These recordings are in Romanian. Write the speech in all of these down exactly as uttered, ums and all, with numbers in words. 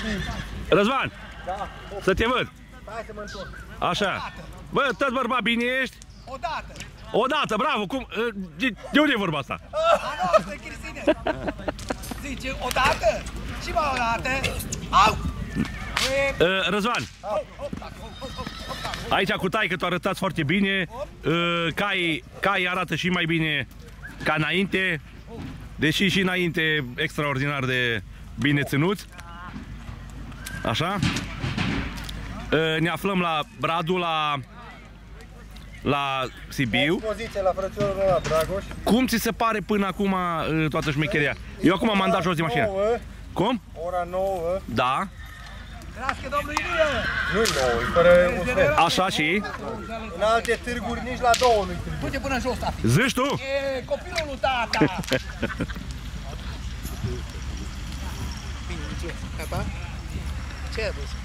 Răzvan, Da. să te văd. Hai să mă întorc. Așa. Bă, tot bărbat bine ești? Odată. Odată, bravo. Cum, de, de unde e vorba asta? A noastră, Cristine. Zice, odată și mai odată. Au! Uh, Răzvan, aici cu taică tu arătați foarte bine, uh, cai, cai arată și mai bine ca înainte, deși și înainte extraordinar de bine ținuți. Așa. Uh, ne aflăm la Radu, la, la Sibiu. Expoziție la frățiorul ăla, Dragoș. Cum ți se pare până acum uh, toată șmecheria? Eu acum m-am dat jos de mașină. Cum? Ora nouă. Da. Crească domnul Ilie! Nu-i nouă, e fără un sfert. Așa și? În alte târguri nici la două nu-i târguri. Du-te până jos, tati. Zici tu? E copilul lui tata. Bine, ce? Gata? Ce ai adus?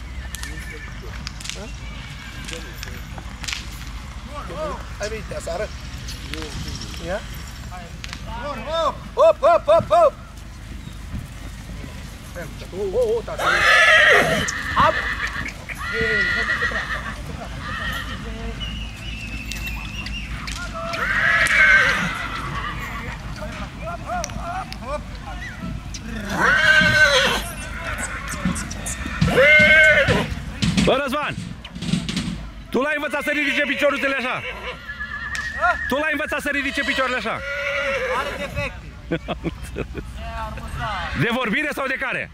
Ai venit de aseară? Ia? Hop, hop, hop, hop, hop! Oh, oh, oh, tata! Hop! Bă, Răzvan! Tu l-ai învățat să ridice piciorurile așa? Tu l-ai învățat să ridice picioarele așa? Are defecte! De vorbire sau de care?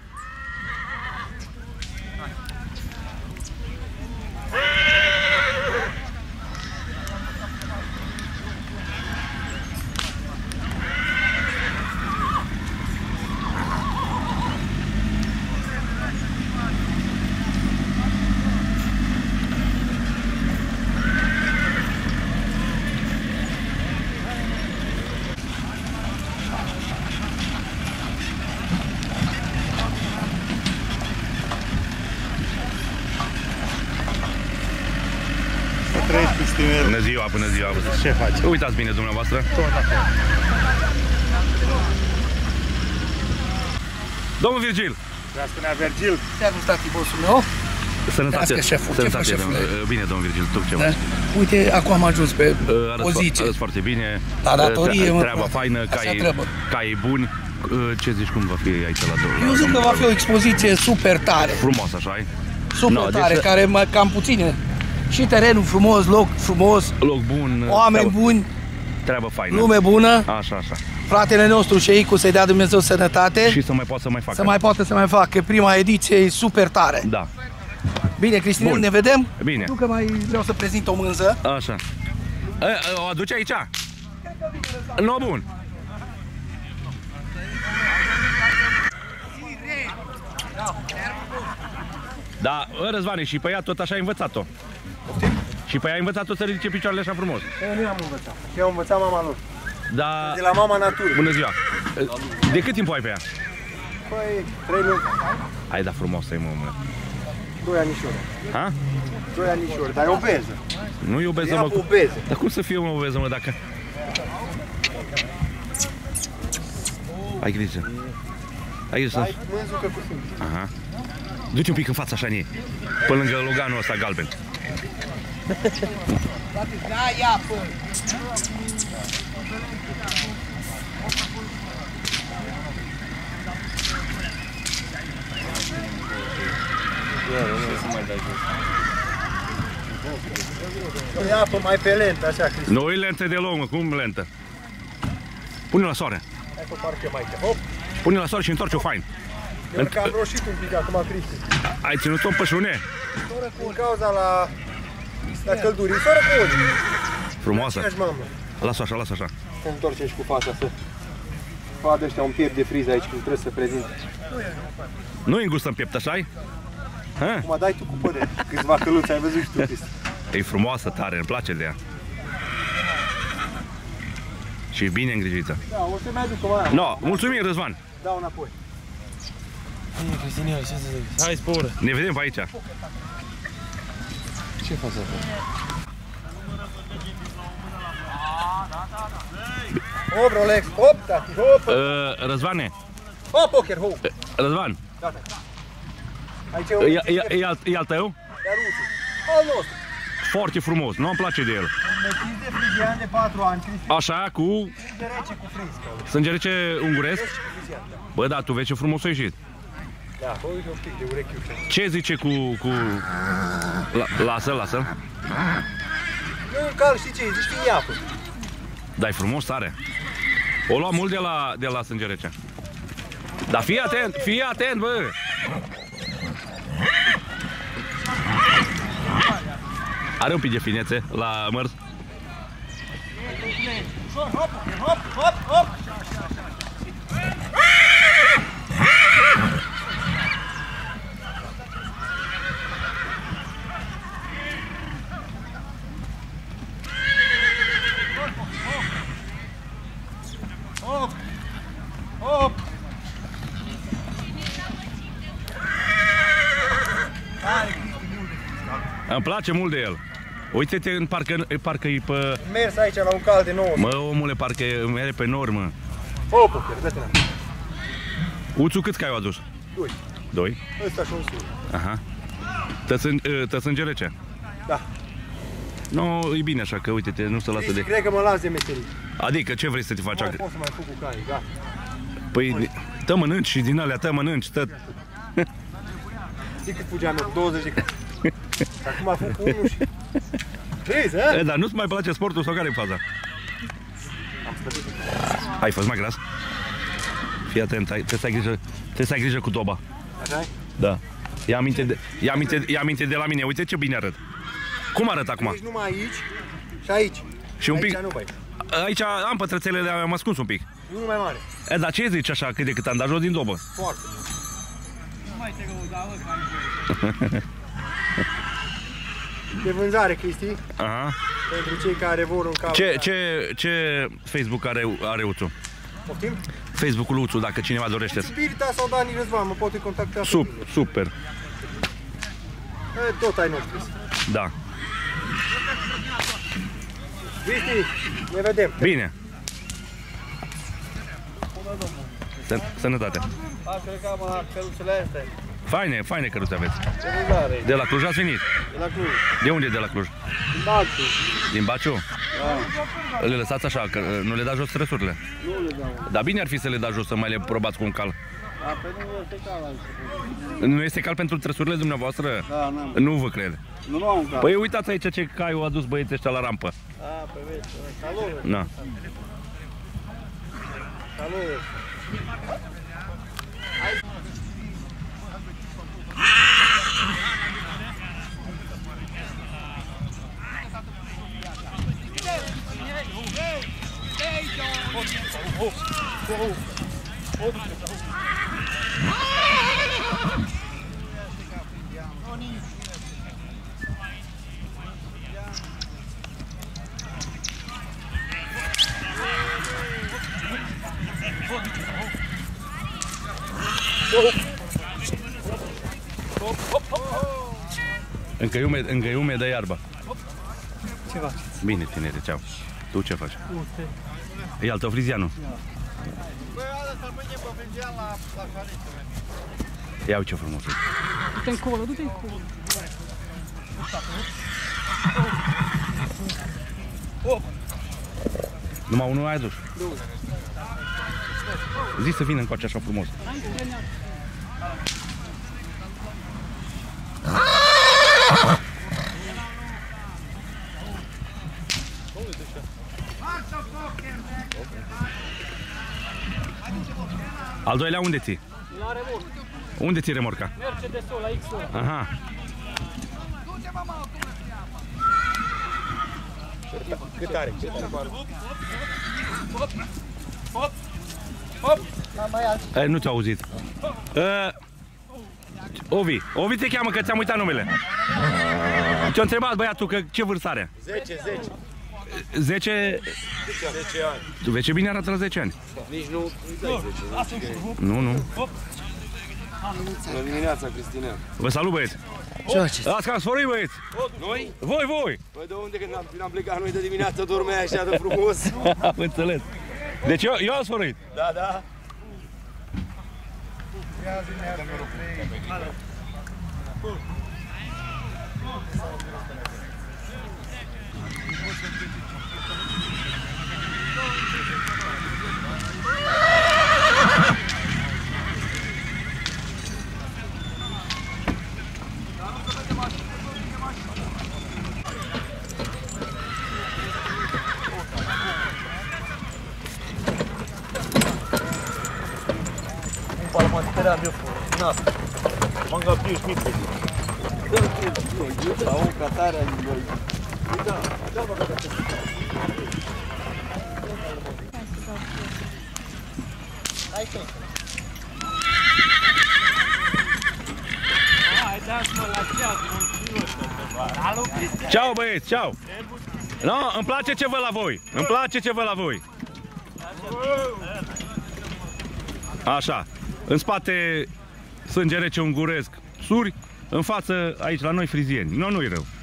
Bună ziua, bună ziua! Ce faci? Uitați bine dumneavoastră! Tot la fel. Domnul Virgil! Vreau spunea Virgil. Servus, tati, bossul meu. Sănătate! Șeful, Sănătate, ce faci, șefule? bine, domnul Virgil, tu ce faci? Da? Uite, acum am ajuns pe poziție. Arăți foarte bine, La datorie, mă, treaba faină, cai buni. Ce zici, cum va fi aici la două? Eu zic că va fi o expoziție super tare. Frumos, așa-i? Super tare, care mai cam puține. Și terenul frumos, loc frumos, loc bun, oameni treabă, buni, treabă faină, lume bună. Așa, așa. Fratele nostru Șeicu, să-i dea Dumnezeu sănătate. Și să mai poată să mai facă. Să mai poată să mai facă. Prima ediție e super tare. Da. Bine, Cristin, ne vedem? Bine. Nu că mai vreau să prezint o mânză. Așa. E, o aduce aici? No, bun. Da, Răzvane, și pe ea tot așa ai învățat-o. Și pe ea ai învățat-o să ridice picioarele așa frumos. Eu nu am învățat. Eu am învățat mama lor. Da. De la mama natură. Bună ziua. De cât timp ai pe ea? Păi, trei luni. Hai, da, frumos să-i mă, mă. Doi anișori. Ha? Doi anișori, dar e obeză. Nu e obeză, mă. Obeză. Dar cum să fie o obeză, mă, dacă... Ai grijă. Ai grijă. Ai mânzucă cu sânge. Aha. Du-te un pic în fața așa, nie. Pe lângă loganul ăsta galben. Da, ia, pă. Ia apă mai pe lentă, așa, Cristi. Nu e lentă de lungă, cum lentă? Pune-o la soare. Hai să o parche mai te. Hop. Pune-o la soare și întorci-o fain. Eu că am roșit un pic acum, Cristi. Ai ținut-o în pășune? Din cauza la, la căldurii, fără cu olii. Frumoasă. Mamă. Lasă așa, lasă așa. Să întorce și cu fața să vadă ăștia un piept de friză aici, cum trebuie să prezint. Nu e îngustă în piept, așa-i? Acum dai tu cu părere. Câțiva căluți ai văzut și tu, Cristi. E frumoasă, tare, îmi place de ea. Și e bine îngrijită. Da, o să-mi aduc o aia. No, mulțumim, Răzvan. Dau înapoi. Bine, Cristinel, ce să zic? Hai, sporă. Ne vedem pe aici. Ce faci acolo? Hop, Rolex, hop, tati, hop. Uh, Răzvane. Hop, poker, hop. Răzvan. Gata. Aici e un... E, e, e, al, e al tău? E al Luțu. Al nostru. Foarte frumos, nu-mi place de el. Un metis de frigian de patru ani, Cristi. Așa, cu De rece cu friz. sânge rece unguresc? Rece cu frigian, da. Bă, da, tu vezi ce frumos a ieșit. Da, fă uite un pic de urechiuță. Ce zice cu... cu... La, lasă, lasă. Nu e cal, știi ce, zici că e apă. Da, e frumos, tare. O lua mult de la, de la sânge rece. Dar fii atent, fii atent, bă! Are un pic de finețe la mărs. Hop, hop, hop, hop! Hop! Hop! Are Cristi mult de friz. Îmi place mult de el. Uite-te, în parcă, parcă e pe... Mers aici la un cal de nouă. Mă, omule, parcă mere pe normă. Hop, poker, dă-te la. Uțu, câți cai au adus? Doi. Doi? Ăsta și un sur. Aha. Tă sânge rece? Da. Nu, e bine așa, că uite-te, nu se lasă Cristi, de... cred că mă las de meserii. Adică, ce vrei să te faci? Nu mai pot să mai fug cu caii, gata. Păi, tă mănânci și din alea, tă mănânci, tă... Știi cât fugeam eu? douăzeci de cai. Acum fug cu unul și... Vezi, a? E, dar nu-ți mai place sportul sau care e faza? Am slăbit. Ai fost mai gras? Fii atent, ai, trebuie să ai grijă, trebuie să ai grijă cu toba. Așa-i? Da. Ia aminte de, ia aminte, ia aminte de la mine, uite ce bine arăt. Cum arăt acum? Deci numai aici și aici. Și un Aici pic... nu, băi. Aici am pătrățelele, am ascuns un pic. Unul mai mare. E, dar ce zici așa, cât de cât am dat jos din dobă? Foarte. De vânzare, Cristi, Aha. pentru cei care vor un cap. Ce, ce, ce Facebook are, are Uțu? Poftim? Facebook-ul Uțu, dacă cineva dorește să... Spirita sau Dani Răzvan, mă poate contacta pe Sup, mine. super, E, tot ai noștri. da. Cristi, ne vedem. Bine. Să, sănătate. A, cred că am la căruțele astea. Faine, faine căruțe aveți. Ce vânzare? De la Cluj ați venit? De la Cluj. De unde e de la Cluj? Din Baciu. Din Baciu? Da. Le lăsați așa, că nu le dați jos trăsurile. Nu le dau. Dar bine ar fi să le dați jos, să mai le probați cu un cal. Da, pe nu este cal aici. Nu este cal pentru trăsurile dumneavoastră? Da, n-am. Nu vă cred. Nu nu am cal. Păi uitați aici ce cai au adus băieții ăștia la rampă. Da, pe vezi. Salut. Na. Salut. Încă e umed, încă e umedă iarba. Ce faci? Bine, tinere, ceau. Tu ce faci? E al tău frizianul? Băi, ăla să-l mâine pe frigian la șaliță. Ia uite ce frumos. Du-te încolo, du-te încolo. Numai unul ai adus? Zi să vină încoace așa frumos. Al doilea unde ții? La remorc. Unde ții remorca? Mercedes-ul la X-ul. Aha. Cât are? Cât are? E, nu ți-au auzit. Uh, Ovi, Ovi te cheamă că ți-am uitat numele. Te-a întrebat băiatul că ce vârstă are? zece, zece. zece... zece ani. Tu vezi ce bine arată la zece ani? Nici nu îi dai zece. Nu, nu. Bună dimineața, Cristina. Vă salut, băieți. Ce faceți? Ați cam sfărui, băieți. Noi? Voi, voi. Păi de unde când am plecat noi de dimineață dormea așa de frumos? Am înțeles. Deci eu, eu am sfăruit. Da, da. Palmateira, meu filho. Nossa. Manga piu, Schmidt. Dá um catar ali, dois. Dá, dá uma catar. Hai, tu. Hai, dați-mă la ceas, nu. Ceau, băieți, ceau! No, îmi place ce văd la voi, îmi place ce văd la voi. Așa, în spate sânge rece unguresc suri, în față aici la noi frizieni. Nu, nu-i rău.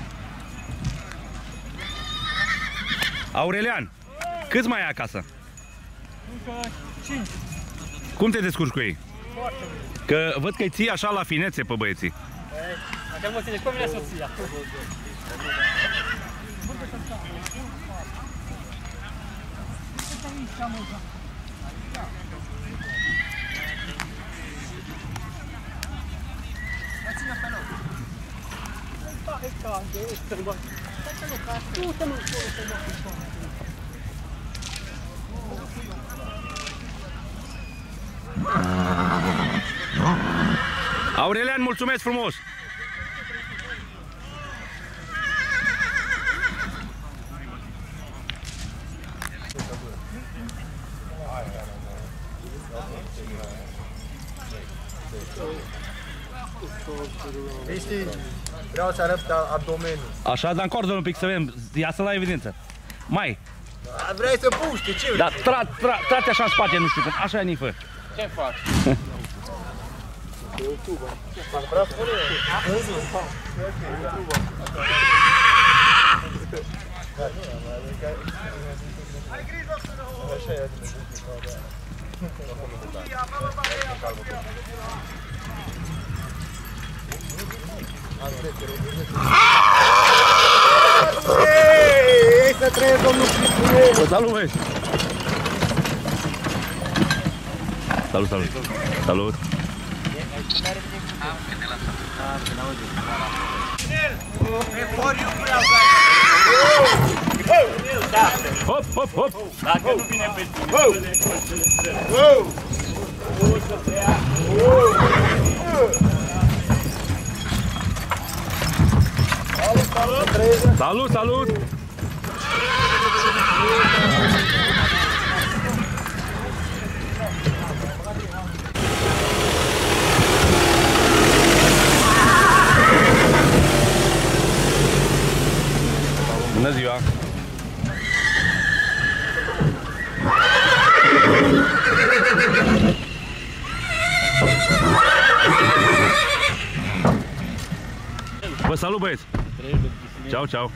Aurelian, câți mai ai acasă? Încă cinci. Cum te descurci cu ei? Că văd că-i ții așa la finețe pe băieții. Așa mă ține, cum vine soția? Aurelian, mulțumesc frumos! Cristi, vreau să arăt abdomenul. Așa, dar încordă un pic să vedem, iasă la evidență. Mai! Vrei să puște, ce? Da, tra, tra, trate așa în spate, nu știu cum, așa e nifă. Ce faci? Ei, să trăiesc, domnul Cristi! Salut, băieți! Salut, salut! Salut! Hop, hop, hop! Dacă nu vine pe tine, Salut, salut! Bună ziua! Vă salut, băieți! Ceau, ceau!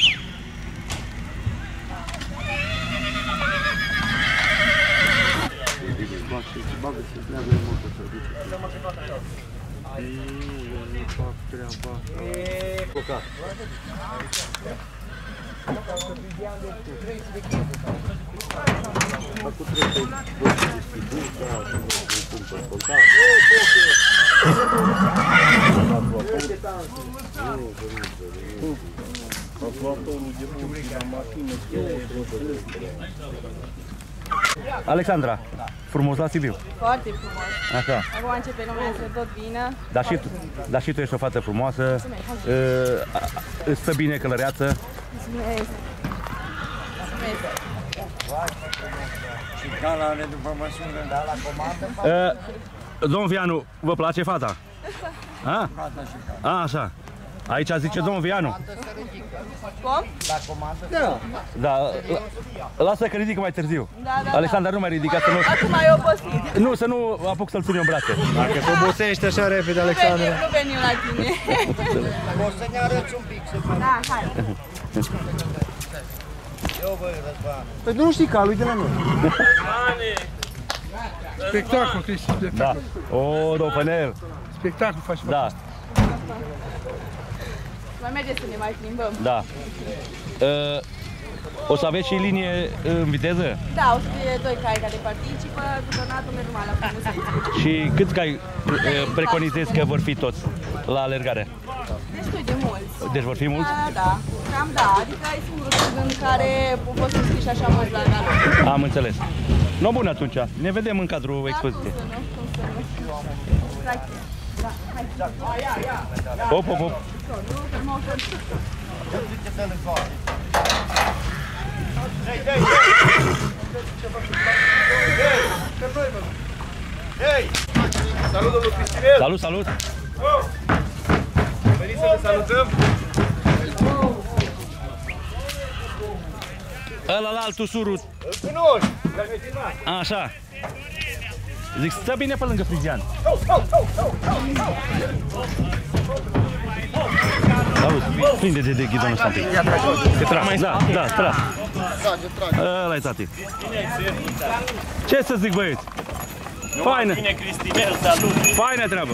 Alexandra, frumos la Sibiu. Foarte frumos. Așa. Acum începe lumea să tot vină. Dar și tu, dar și tu ești o fată frumoasă, uh, îți stă bine călăreață. Mulțumesc. Mulțumesc. Și ca la după măsură, da, la comandă? Uh, domnul Vianu, vă place fata? A? A, așa. Aici zice domnul Vianu. Cum? La comandă? Da. Da, la, lasă că ridică mai târziu. Da, da, Alexandra, nu mai ridica să nu... Acum e obosit. Nu, să nu apuc să-l țin eu în brațe. Dacă te obosești așa repede, Alexandra. Nu venim la tine. O să ne arăți un pic să faci. Da, hai. Eu voi, Răzvan. Păi nu știi calul de la noi. Spectacol, Cristi, Da. O, domnul Fănel. spectacol faci. Da. Mai merge să ne mai plimbăm. Da. Uh, o să aveți și linie în viteză? Da, o să fie doi cai care participă, cu donatul normal la frumusețe. Și câți cai uh, preconizezi că vor fi toți la alergare? Destul de mulți. Deci vor fi mulți? Da, da, cam da, adică e singurul rând în care au fost înscriși așa mulți la gală. Am înțeles. No, bun atunci, ne vedem în cadrul expoziției. Da, cum să nu, cum să nu. Hai, da, hai. Hop, hop, hop. Nu, că mă ușor. Salut, domnul Cristinel! Salut, salut! Veniți să ne salutăm! Ăla la altul surut. Îl cunoști! L-ai mai filmat! Așa. Zic, stă bine pe lângă Frigian. Salut, prinde-te de ghidonul ăsta un pic. Te trag, da, da, trag. Ăla-i tati. Ce să zic, băieți? Faină. Bine, Cristinel, salut! Faină treabă.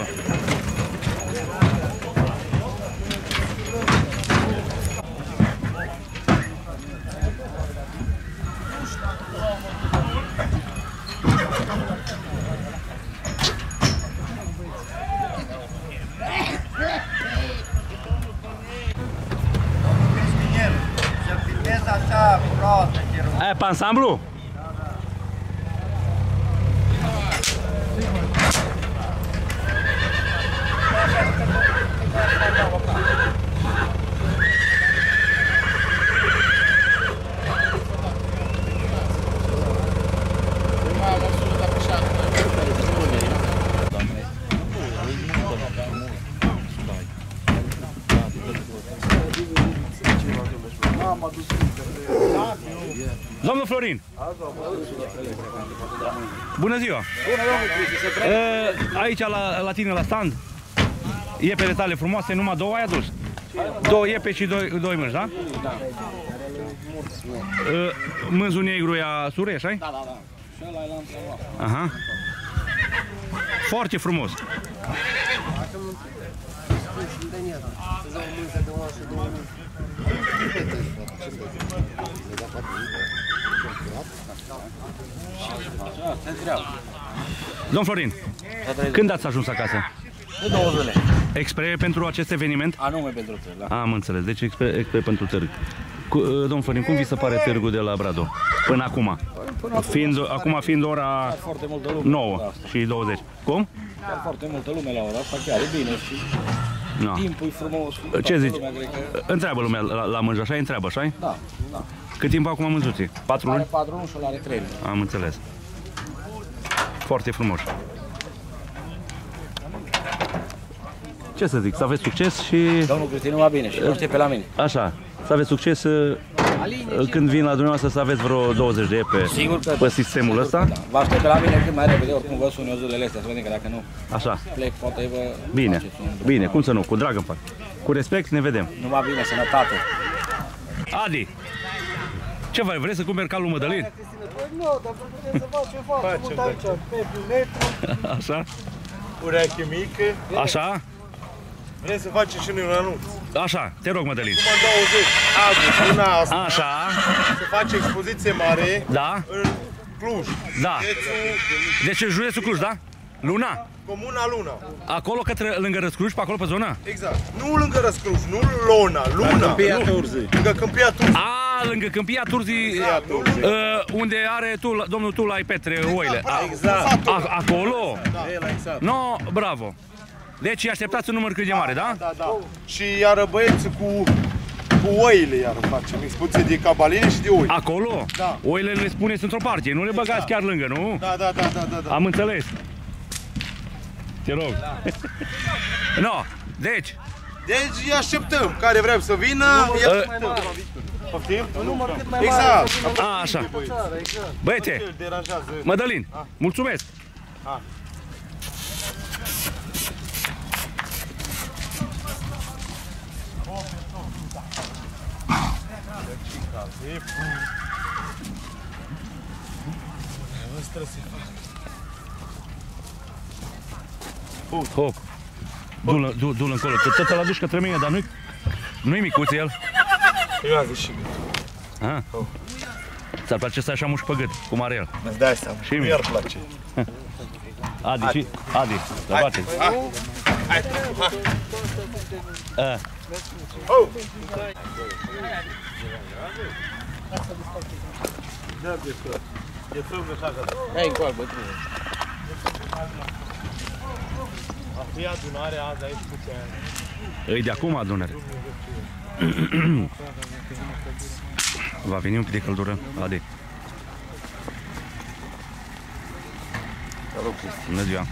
Aia pe ansamblu? Domnul Florin! Bună ziua! Bună, domnul! Aici, la, la tine, la stand, iepele tale frumoase, numai două ai adus? Două iepe și doi, doi mânci, da? Da. Mânzul negru e a sureș, ai? Da, da, da. Și ăla e la întrebat. Aha. Foarte frumos. Domn Florin, când ați ajuns acasă? De două zile. Expre pentru acest eveniment? Anume pentru târg, da. Am înțeles, deci expre, expre pentru târg. Cu, domn Florin, cum vi se pare târgul de la Brado? Până acum? Până fiind, acum, acum fiind ora nouă și douăzeci. Cum? Chiar foarte multă lume la ora asta, chiar e bine și No. timpul e frumos. Ce zici? Lumea, că... Întreabă lumea la, la mânj, așa? Întreabă, așa? Da, da. Cât timp acum mânzuții? Patru luni? Are patru luni și ăla are trei luni. Am înțeles. Foarte frumos. Ce să zic, să aveți succes și... Domnul Cristin, numai bine și nu pe la mine. Așa, să aveți succes când vin la dumneavoastră să aveți vreo douăzeci de epe Sigur că pe sistemul ăsta. Da. Vă aștept pe la mine cât mai repede, oricum vă sun eu zilele astea, să vedem că dacă nu Așa, plec, poate vă... bine, faceți un drum. bine, cum să nu, cu drag îmi fac. Cu respect, ne vedem. Numai bine, sănătate. Adi, ce vrei, vrei să cumperi calul Mădălin? Nu, dar putem să facem foarte mult aici, pe un metru. Așa, Ureche mică. așa, Vrem să facem și noi un anunț. așa, te rog Mădălin. Cum în douăzeci, azi, luna asta, Așa, se face expoziție mare da, în Cluj. da. Județul, Deci în județul Cluj, da? Luna? Comuna Luna. Acolo către, lângă Răscruj, pe acolo pe zona? Exact. Nu lângă Răscruj, nu Luna, Luna. Câmpia Nu. Turzii. Lângă Câmpia Turzii. A, lângă Câmpia Turzii, uh, unde are tu, domnul Tulai Petre oile. A, Exact. a, acolo? Da, exact. No, bravo. Deci așteptați un număr cât de mare, da? Da, da. Și iară băieți cu, cu oile iară facem. Expoziție de cabaline și de oi. Acolo? Da. Oile le spuneți într-o parte, nu le băgați chiar lângă, nu? Da, da, da, da, da, da. Am înțeles. Te rog. No, deci, Deci îi așteptăm. Care vrem să vină, îi Uh, așteptăm. Poftim? Un număr cât mai exact. mare. a, așa. Băiețe, Îl deranjează. Mădălin, mulțumesc. Hop. Du-l du, du încolo, că tot îl aduci către mine, dar nu-i nu-i micuț el. Eu am zis și Ah. Ți-ar place să ai așa mușchi pe gât, cum are el? Îți dai seama, Și mie. mi-ar place. Adi, și Adi, să bate. Hai, Ah. oh! hai încoa, bătrâne. E adunare azi aici cu ce Îi de acum adunere. Va veni un pic de căldură, Adi. Bună ziua.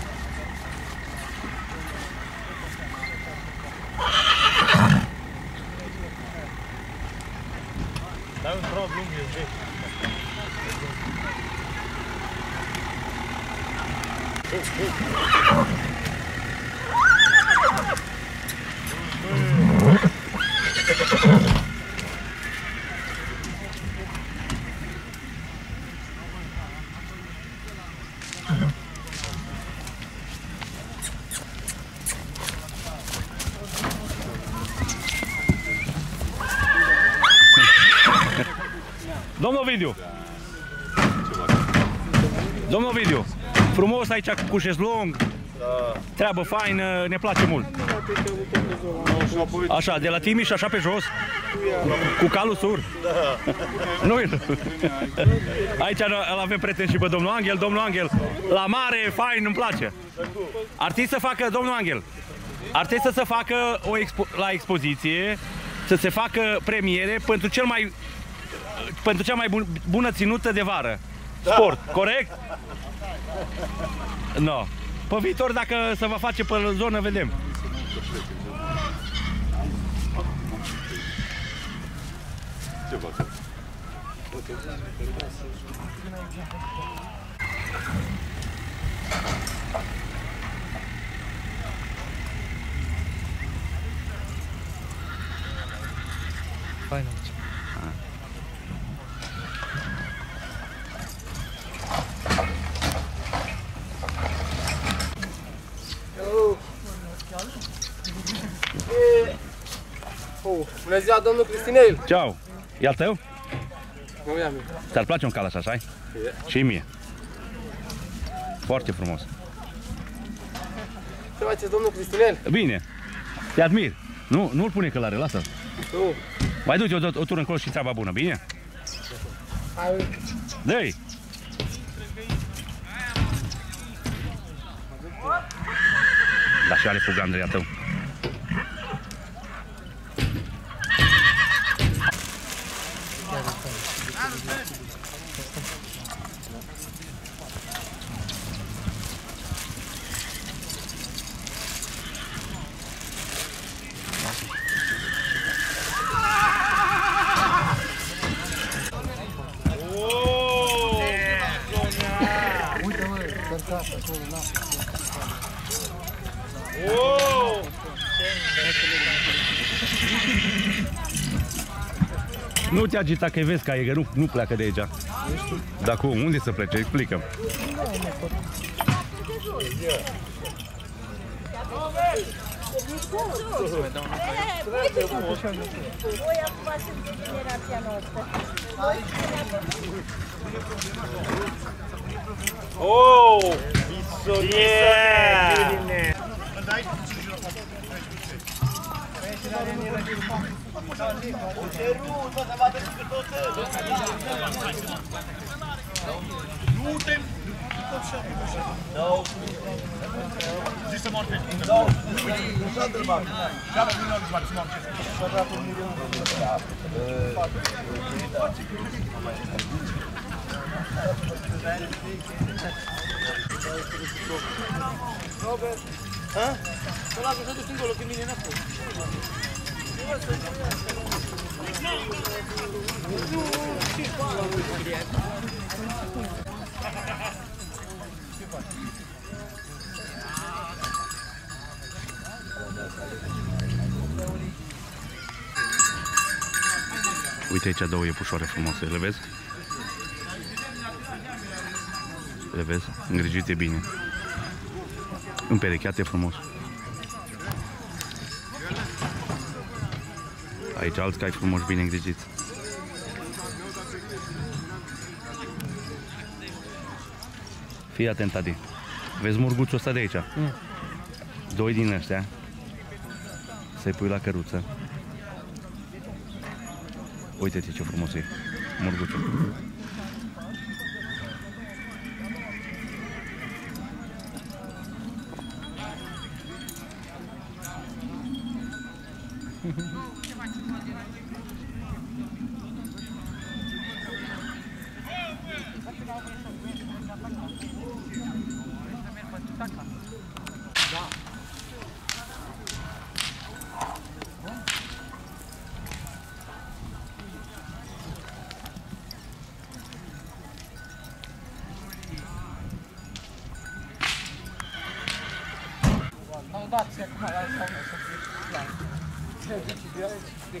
Dai un drop lung, e vechi. Domnul Ovidiu! Domnul Ovidiu! Frumos aici cu șezlong, treabă faină, ne place mult. Așa, de la Timiș, așa pe jos, cu calul sur. Nu aici îl avem prieten și pe domnul Angel. Domnul Angel, la mare, fain, îmi place. Ar trebui să facă, domnul Angel, ar trebui să se facă o expo la expoziție, să se facă premiere pentru cel mai pentru cea mai bun, bună ținută de vară. Sport, corect? No. Pe viitor, dacă se va face pe zonă, vedem. Ce faci? Fain aici. Oh, bună ziua, domnul Cristinel! Ceau! E al tău? Nu i-am. Ți-ar place un cal așa, așa? Și mie. Foarte frumos. Ce faceți, domnul Cristinel? Bine. Te admir. Nu, nu-l pune călare, lasă-l. Nu. Mai du-te o, o tură încolo și treaba bună, bine? Hai. Dă-i! Da, și are fugă Andreea tău. Nu te agita că vezi că e, nu, nu pleacă de aici. Dar cum? Unde să plece? Explică-mi. Voi acum sunteți generația noastră. Oh! Yeah! Uite aici două iepușoare frumoase, le vezi? Le vezi? Îngrijite bine. Împerecheate frumos. Aici alți cai frumoși, bine îngrijiți. Fii atent, Adi. Vezi murguțul ăsta de aici? Mm. Doi din ăștia. Să-i pui la căruță. Uite-te ce frumos e murguțul. N-au dat și acum la saună să fie plan.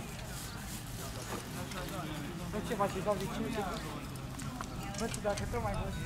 Bă, ce faci? Îi dau de cinci? Bă, dacă tot mai văd.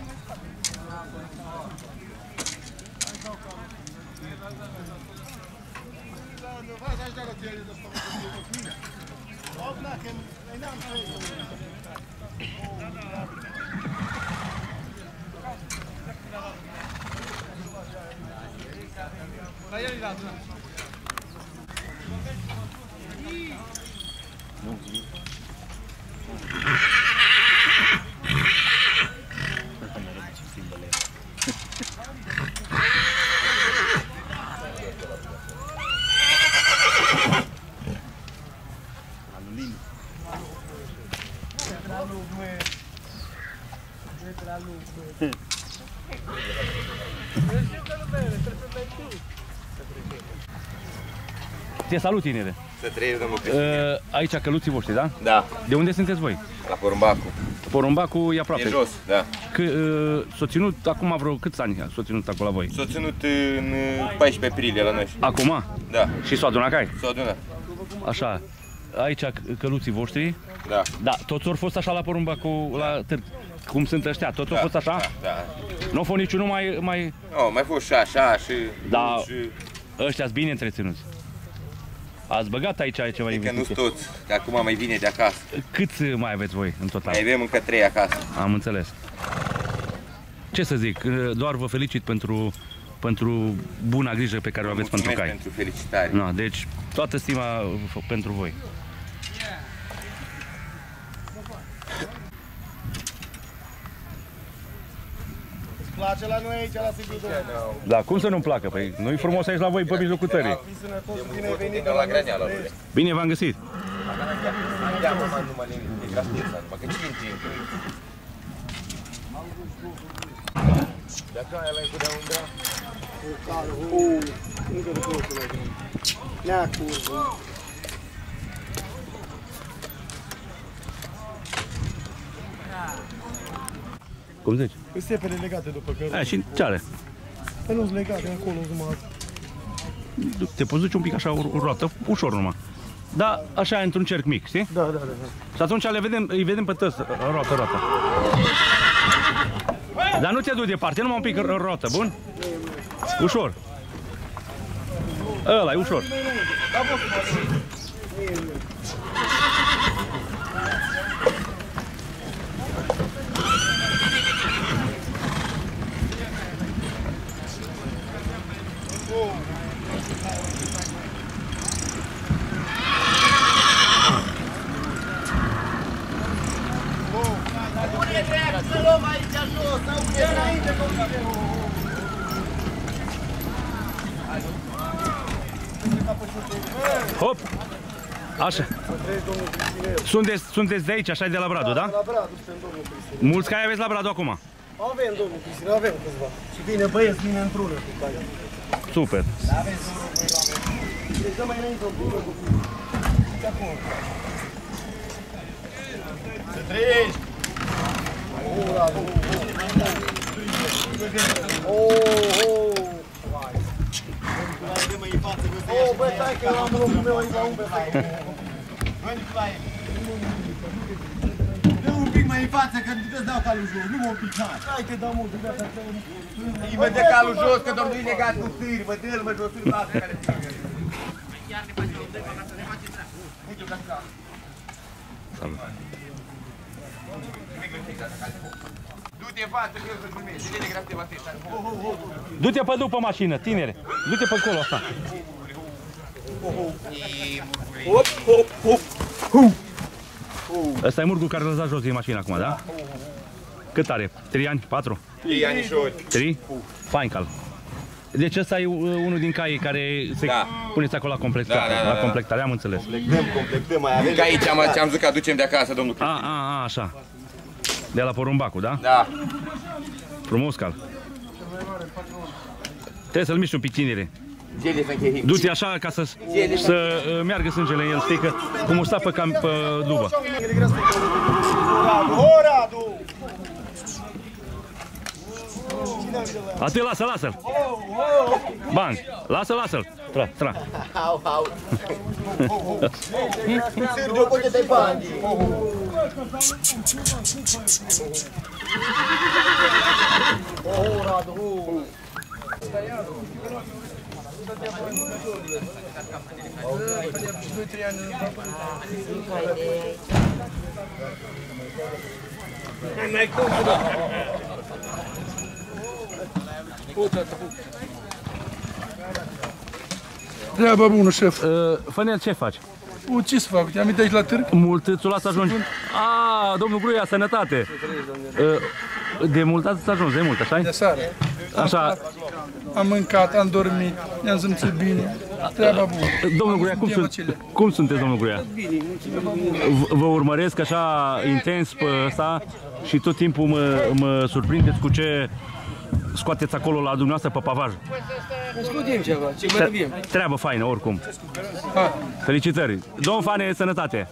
Te salut, tinere! Să trăiești, domnul Uh, aici căluții voștri, da? Da, De unde sunteți voi? la Porumbacu. Porumbacu e aproape. E jos, da. Că, uh, s-a ținut acum vreo câți ani s-a ținut acolo la voi? S-a ținut în paisprezece aprilie la noi. Acum? Da, Și s-a adunat cai? s-a adunat. Așa. Aici căluții voștri. Da. Da, toți au fost așa la Porumbacu, la târg. Cum sunt ăștia? Toți au Da, fost așa? Da, da. Nu au fost niciunul mai... mai... Oh, mai fost și așa și... Da. și... Ăștia-s bine întreținuți. Ați băgat aici ceva Că nu investiții? toți, că acum mai vine de acasă. Câți mai aveți voi în total? Mai avem încă trei acasă. Am înțeles. Ce să zic, doar vă felicit pentru, pentru buna grijă pe care o aveți pentru Mulțumesc cai. pentru felicitare. Na, deci, toată stima pentru voi. Place la noi aici la Sibiu, domnule. Da, cum să nu-mi placă? Păi nu-i frumos aici la voi pe mijlocul tării. Fii sănătos, bine ai venit La Graneala, lui. Bine v-am găsit. Andiamo, ma numai di grandezza, ma che ci intendo? Da qua è l'eco da Umbra. Oh, încă de totul la tine. Nea curvă. Cum zici? Cu stepele legate după căruță. Aia, și ce are? Că nu-s legate acolo, numai. Te poți duce un pic așa o, o roată, ușor numai. Da, așa într-un cerc mic, știi? Da, da, da. Și atunci le vedem, îi vedem pe toți, roată, roată. Dar nu te duci departe, numai un pic rotă, bun? Ușor. Ăla e ușor. Hop! Așa. Sunteți, sunteți de aici, așa de la Bradu, da? La Bradu suntem, domnul Cristin. Mulți cai aveți la Bradu acum? Avem, domnul Cristin, avem câțiva. Și vine băieți, vine într-ună cu caia. Super. Deci dă mai înainte o bună cu cuvânt. De acum. Să trăiești! Ura, oh, oh! Oh, bă, stai că eu am locul meu aici la umbre. Bă, Nicolae! Dă un pic mai în față, că îți dau calul jos, nu mă picat. Hai te dau mult, de asta. Îi mă dă calul jos, că domnul e legat cu târi, mă dă-l, mă, jos, târi, lasă care ține. Salut. Du-te în față, că eu să filmez. Zile de grafite, bate. Du-te pe după mașină, tinere. Du-te pe acolo, asta. Hop, hop, hop. Ăsta e murgul care l-a dat jos din mașină acum, da? Cât are? trei ani? patru? trei anișori. trei? Fain cal. Deci ăsta e unul din caii care se Da. puneți acolo la complectare. Da, da, da, La da. complectare, am înțeles. Completăm, completăm, mai avem. Că aici am, am zis că aducem de acasă, domnul A, a, a, așa. De la Porumbacu, da? Da. Frumos cal. Trebuie să-l miști un pic, tinere. Zile să încheie. Du-te așa ca să, să uh, meargă sângele în el, știi că cum o sta pe, cam, pe dubă. Radu! Atât, lasă, lasă-l. Bang, lasă, lasă-l. Tra, tra. Au, au. Sergio, poi dai bandi. Oh, Radu. Treaba bună, șef. Uh, Fănel, ce faci? U, ce să fac? Te-am uitat aici la târg? Mult îți o las să ajungi. A, domnul Gruia, sănătate. Uh, de mult ați ajuns, de mult, așa De seară. Așa. Am mâncat, am dormit, ne-am simțit bine. Treaba bună. Domnul Gruia, cum, sunt, cum sunteți, domnul Gruia? V- Vă urmăresc așa intens pe ăsta și tot timpul mă, mă surprindeți cu ce scoateți acolo la dumneavoastră pe pavaj. Scutim ceva, ce mai avem. Treabă faină, oricum. Ha. Felicitări. Domn Fane, sănătate.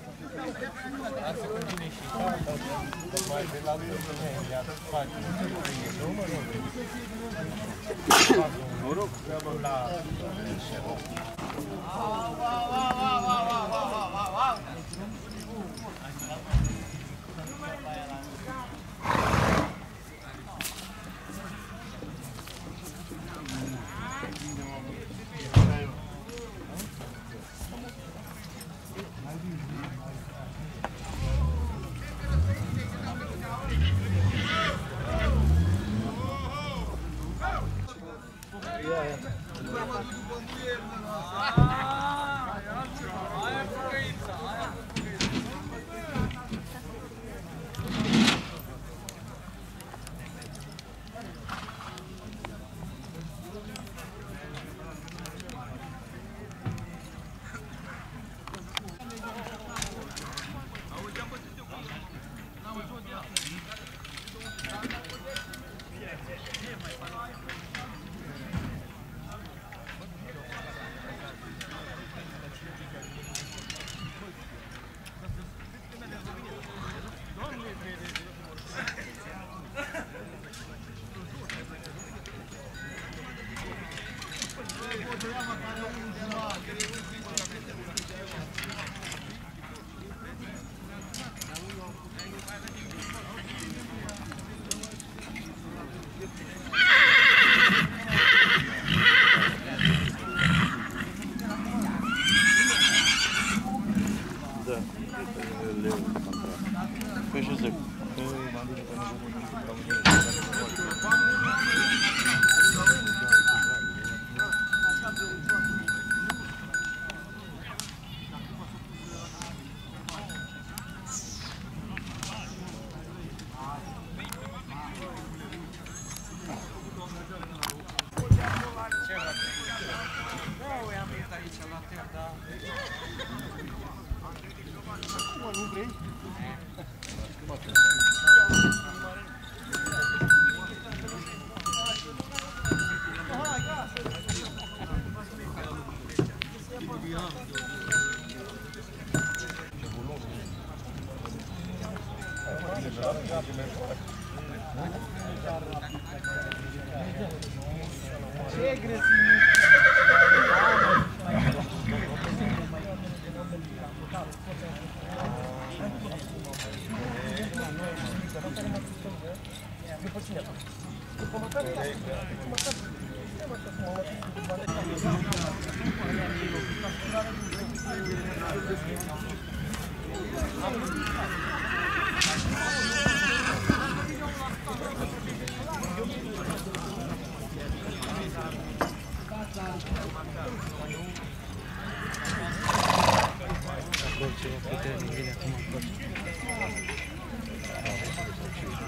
Thank you.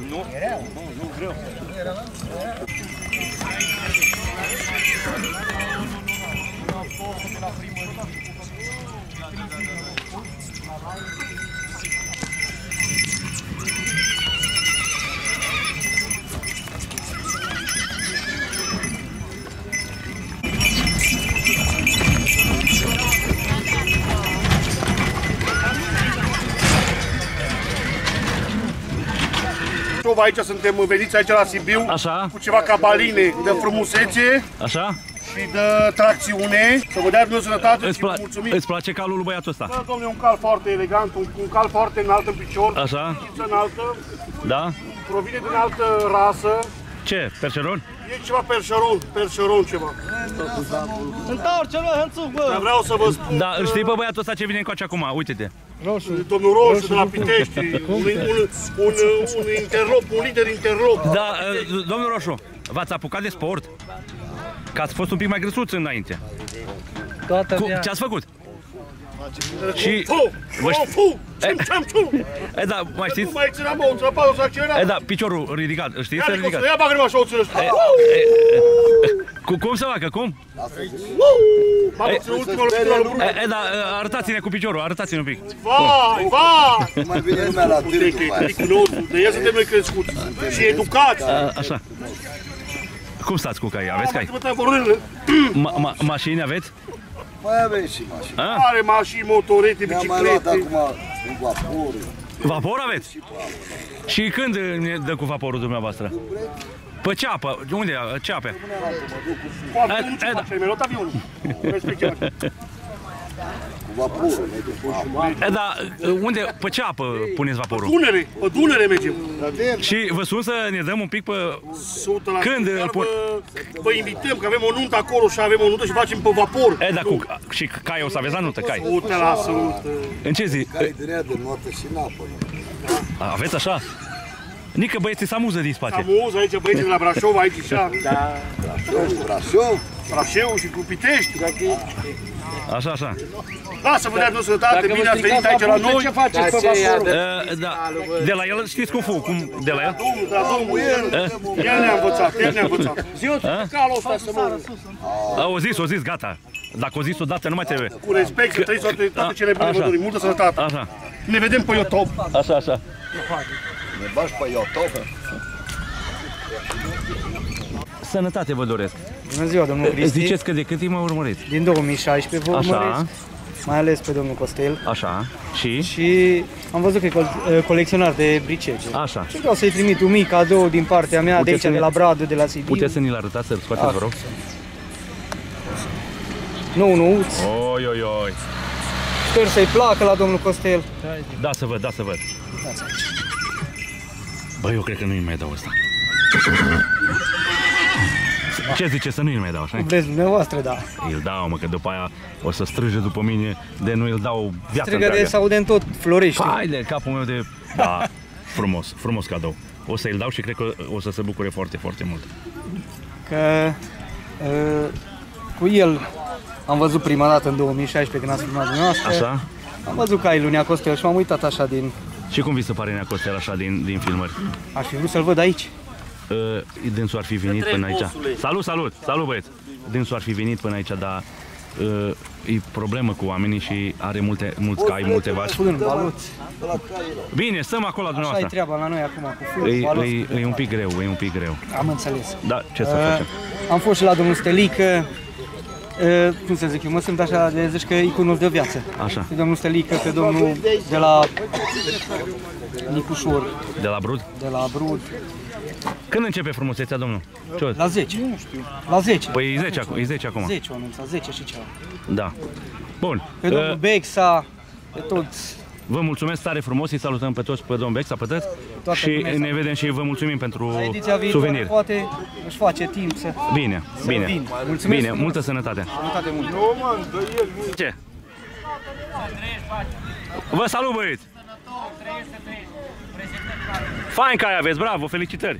Nu? Nu, nu, greu. Aici suntem veniți aici la Sibiu. Așa. Cu ceva cabaline de frumusețe. Așa. Și de tracțiune. Să vă dea Dumnezeu sănătate și vă mulțumim. Îți place calul lui băiatul ăsta? Da, domnule, un cal foarte elegant, un, un cal foarte înalt în picior. Așa. Înaltă. Da. Provine din altă rasă. Ce? Perceron? E ceva perșeron, perșeron ceva. Întoarce-l, mă, hânțuc, bă! Dar vreau să vă spun. Da, îl știi pe băiatul ăsta ce vine încoace acum? Uite-te. Roșu. Domnul Roșu de la Pitești, un, un, un, un interlop, un lider interlop. Da, domnul Roșu, v-ați apucat de sport? Că ați fost un pic mai grăsuți înainte. Toată Cu, viața. ce ați făcut? Și... Fu! Fu! Fu! E, da, mai știți? Nu mai țineam o înțăpat, o să accelerat. E, da, piciorul ridicat, știți să Ia, ridicat? ia bagă-mi așa o țină ăsta. Cu, cum să facă, cum? Mamă, țină ultimul lovitură lui Bruno. E, e, da, arătați-ne cu piciorul, arătați-ne un pic. Vai, vai! Mai vine lumea la târg după aia. Tricul nostru, de el suntem noi crescuți și educați. A, așa. Cum stați cu cai? Aveți cai? Ma, ma, mașini aveți? Mai avem și mașini. A? Are mașini, motorete, Ne-am mai luat biciclete. acum un vapor. Vapor aveți? Și când ne dă cu vaporul dumneavoastră? Pe ceapă, unde e? Ceape? Cu avionul ce faci? Ai mai luat avionul? Respect ce faci? Cu vaporul, ne duc cu apă. E, da, unde? Pe ceapă puneți vaporul? Dunăre, pe Dunăre mergem. Și vă sun să ne dăm un pic pe... o sută la Când sută, pun- vă, vă invităm, că avem o nuntă acolo și avem o nuntă și facem pe vapor. E, da, cu... Și cai o să aveți la nuntă, cai. Uite la sută. În ce zi? Cai din ea de noapte și în apă. Aveți așa? Nică băieții se amuză din spate. Amuz aici, băieții de la Brașov, aici și așa. Brașov, Brașov. Brașov și cu Pitești. Așa, așa. Da, să vă dea Dumnezeu sănătate, bine ați venit aici la noi. Ce faceți pe vaporul? E, da, de la el știți cum fu? Cum, de la el? Domnul, da, domnul, el, el ne-a învățat, el ne-a învățat. Zi-o calul ăsta să mă... A, o zis, o zis, gata. Dacă o zis odată, nu mai trebuie. Cu respect, să trăiți toate, toate cele bune, Așa. vă dorim. Multă sănătate. Așa, Ne vedem pe YouTube. așa, așa. Ne bași pe YouTube. Sănătate vă doresc. Bună ziua, domnul Cristi. Ziceți că de cât timp mă urmăriți? Din două mii șaisprezece vă Așa. urmăresc, mai ales pe domnul Costel. Așa. Și? Și am văzut că e col- colecționar de bricege. Așa. Și vreau să-i trimit un mic cadou din partea mea, Puteți de aici, să de ne- la Bradu, de la Sibiu. Puteți să ni-l arătați, să-l scoateți, vă rog? Nou nouț. Oi, oi, oi. Sper să-i placă la domnul Costel. Da să văd, da să văd. Bă, eu cred că nu-i mai dau ăsta. Ce zice să nu-i mai dau, așa? Vreți dumneavoastră, da. Îl dau, mă, că după aia o să strige după mine, de nu îl dau viața Strigă de întreagă. se aude în tot Florești. Hai de capul meu de... Da, frumos, frumos cadou. O să-i dau și cred că o să se bucure foarte, foarte mult. Că uh, cu el am văzut prima dată în două mii șaisprezece când ați filmat dumneavoastră. Așa? Am văzut că ai lui Nea Costel și m-am uitat așa din... Și cum vi se pare Nea Costel așa din, din filmări? Aș fi vrut să-l văd aici. Uh, dânsul ar fi venit până aici. Salut, salut, salut băieți! Dânsul ar fi venit până aici, dar uh, e problemă cu oamenii și are multe, mulți cai, multe vaci. Fân, baluți. Bine, stăm acolo la Așa e dumneavoastră. treaba la noi acum cu fân, E, baluți. e, e un pic greu, e un pic greu. Am înțeles. Da, ce să Uh, facem? am fost și la domnul Stelică. Uh, cum să zic eu, mă simt așa de zici că îi cunosc de viață. Așa. Pe domnul Stelică, pe domnul de la Nicușor, De la Brud? de la Brud. Când începe frumusețea, domnul? Ce o- La zece. Nu știu. La zece. Păi e zece, acum, e zece acum. zece oameni, sau zece și ceva. Da. Bun. Pe domnul Uh, Bexa, pe toți. Vă mulțumesc tare frumos, îi salutăm pe toți, pe domnul Bexa, pe toți. Toată Și lumea ne vedem și vă mulțumim pentru La ediția viitoare suvenir. poate își face timp să... Bine, bine. vină. Mulțumesc Bine, frumos. multă sănătate. Sănătate mult. Ce? Vă salut, băieți! Fain că ai aveți, bravo, felicitări!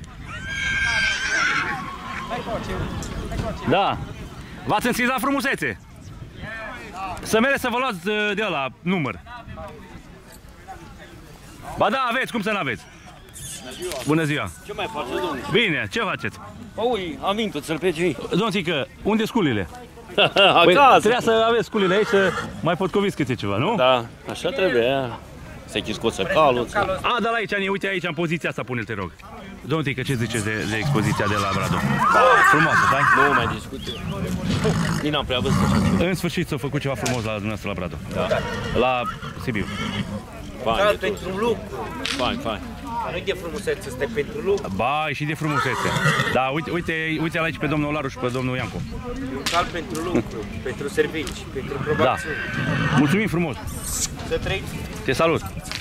Da! V-ați înscris la frumusețe! Să mere să vă luați uh, de ăla număr. Ba da, aveți, cum să n-aveți? Bună ziua! Ce mai faci, domnule? Bine, ce faceți? Ui, am venit să-l pe cei. Domnul Țică, unde sunt sculile? Acasă. Păi, trebuia să aveți sculile aici să mai potcoviți câte ceva, nu? Da, așa trebuie. Să-i chiscoță calul. A, dar aici, uite aici, în poziția asta, pune-te, rog. Domnul Țică, ce ziceți de, de expoziția de la Brado? Frumoasă, da? Nu mai discute. Nici n-am prea văzut așa. În sfârșit s-a făcut ceva frumos la dumneavoastră la Brado. Da. La Sibiu. Bani, pentru lucru. Fain, fain. Nu e de frumusețe, este pentru lucru. Ba, e și de frumusețe. Da, uite, uite, uite aici pe domnul Olaru și pe domnul Iancu. E un cal pentru lucru, pentru servicii, pentru probațiuni. Da. Mulțumim frumos. Să trăiți. Te salut.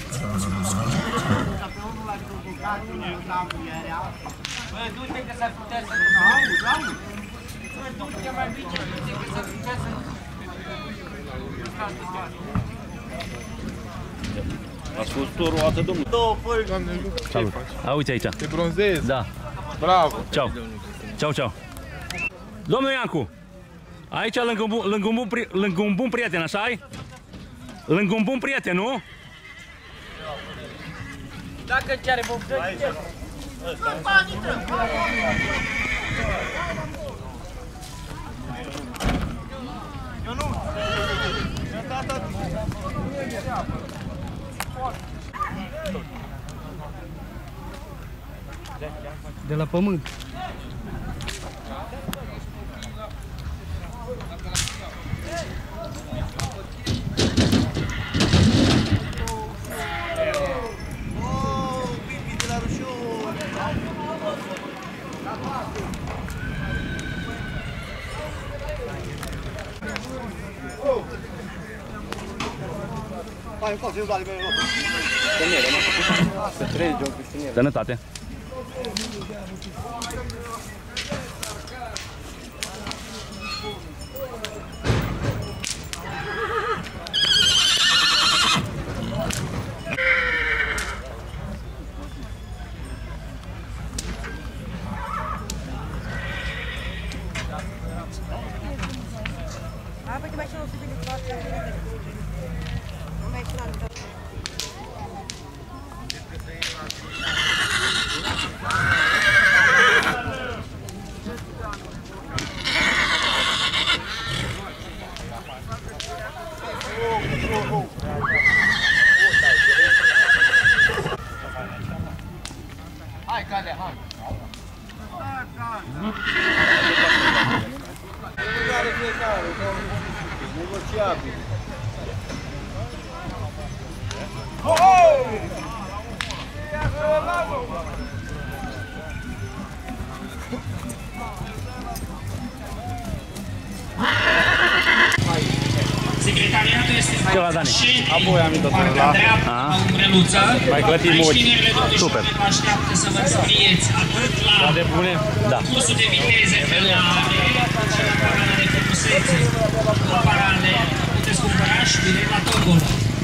Ați fost turul atât, domnule? Două foi. Salut. A, uite aici. Te bronzezi. Da. Bravo. Ceau. Ceau, ceau. Domnul Iancu, aici lângă un, bun, lângă, un bun, pri- lângă un bun prieten, așa ai? Lângă un bun prieten, nu? Dacă ce are vom trăi, De la pământ. Sănătate. Ah, păi te mai și nu se vede toate. Nu mai și la hai, cade, hai. Negociabil. Secretariatul este mai Ceva, Dani. Apoi am intrat la Umbreluță. Mai clătim mult. Super. Vă așteaptă să vă înscrieți atât la de bune? Da. cursul de viteze penale, cât și la parale de frumusețe. La parale puteți cumpăra și bilet la Togol.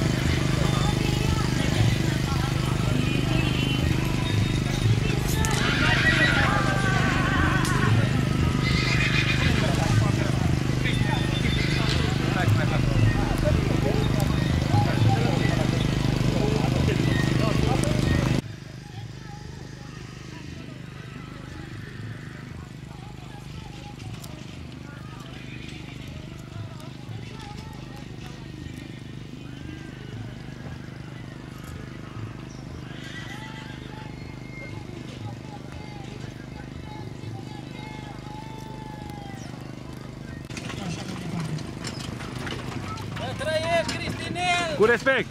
Cu respect!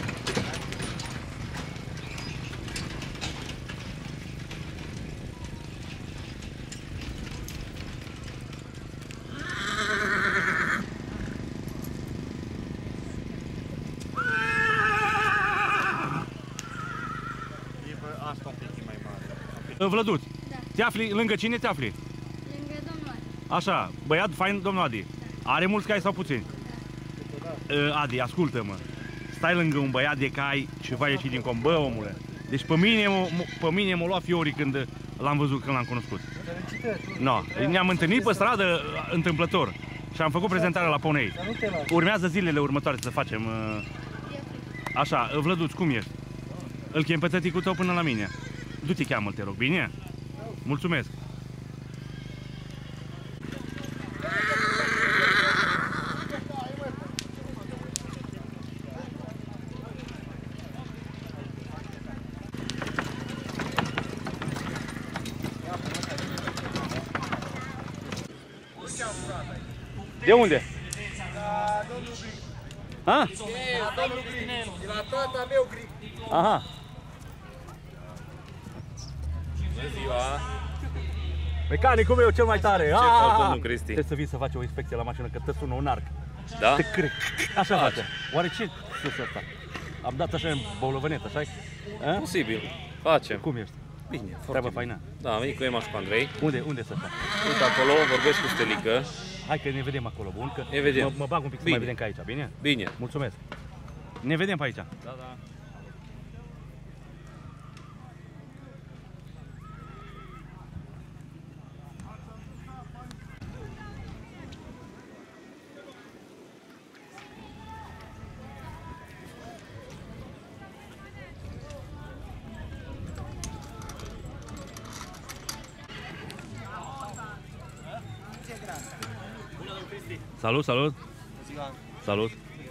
Vlăduț, Da. te afli, lângă cine te afli? Lângă domnul Adi. Așa, băiat fain, domnul Adi. Are mulți cai sau puțini? Da. Adi, ascultă-mă. Stai lângă un băiat de cai și va ieși din com. Bă, omule. Deci pe mine, pe mine m-a luat fiorii când l-am văzut, când l-am cunoscut. No. Ne-am întâlnit pe stradă întâmplător și am făcut prezentarea la Ponei. Urmează zilele următoare să facem. Așa, Vlăduț, cum ești? Îl chem pe tăticul tău până la mine. Du-te, cheamă-l, te rog, bine? Mulțumesc! De unde? La domnul Gric. Ha? La domnul Gric. De la tata meu Gric. Aha. Bună ziua! Mecanicul meu cel mai tare! Ce fac, domnul Cristi? Trebuie să vii să faci o inspecție la mașină, că te sună un arc. Da? Te cred. Așa face. Oare ce sus ăsta? Am dat așa în bolovănet, așa-i? Posibil. Facem. Cum ești? Bine, Treabă faină. Da, am venit cu Ema și cu Andrei. Unde, unde să fac? Uite acolo, vorbesc cu Stelică. Hai că ne vedem acolo, bun? Că Ne vedem. Mă, mă bag un pic să Bine. mai vedem ca aici, bine? Bine. Mulțumesc. Ne vedem pe aici. Da, da. Salut, salut. Salut.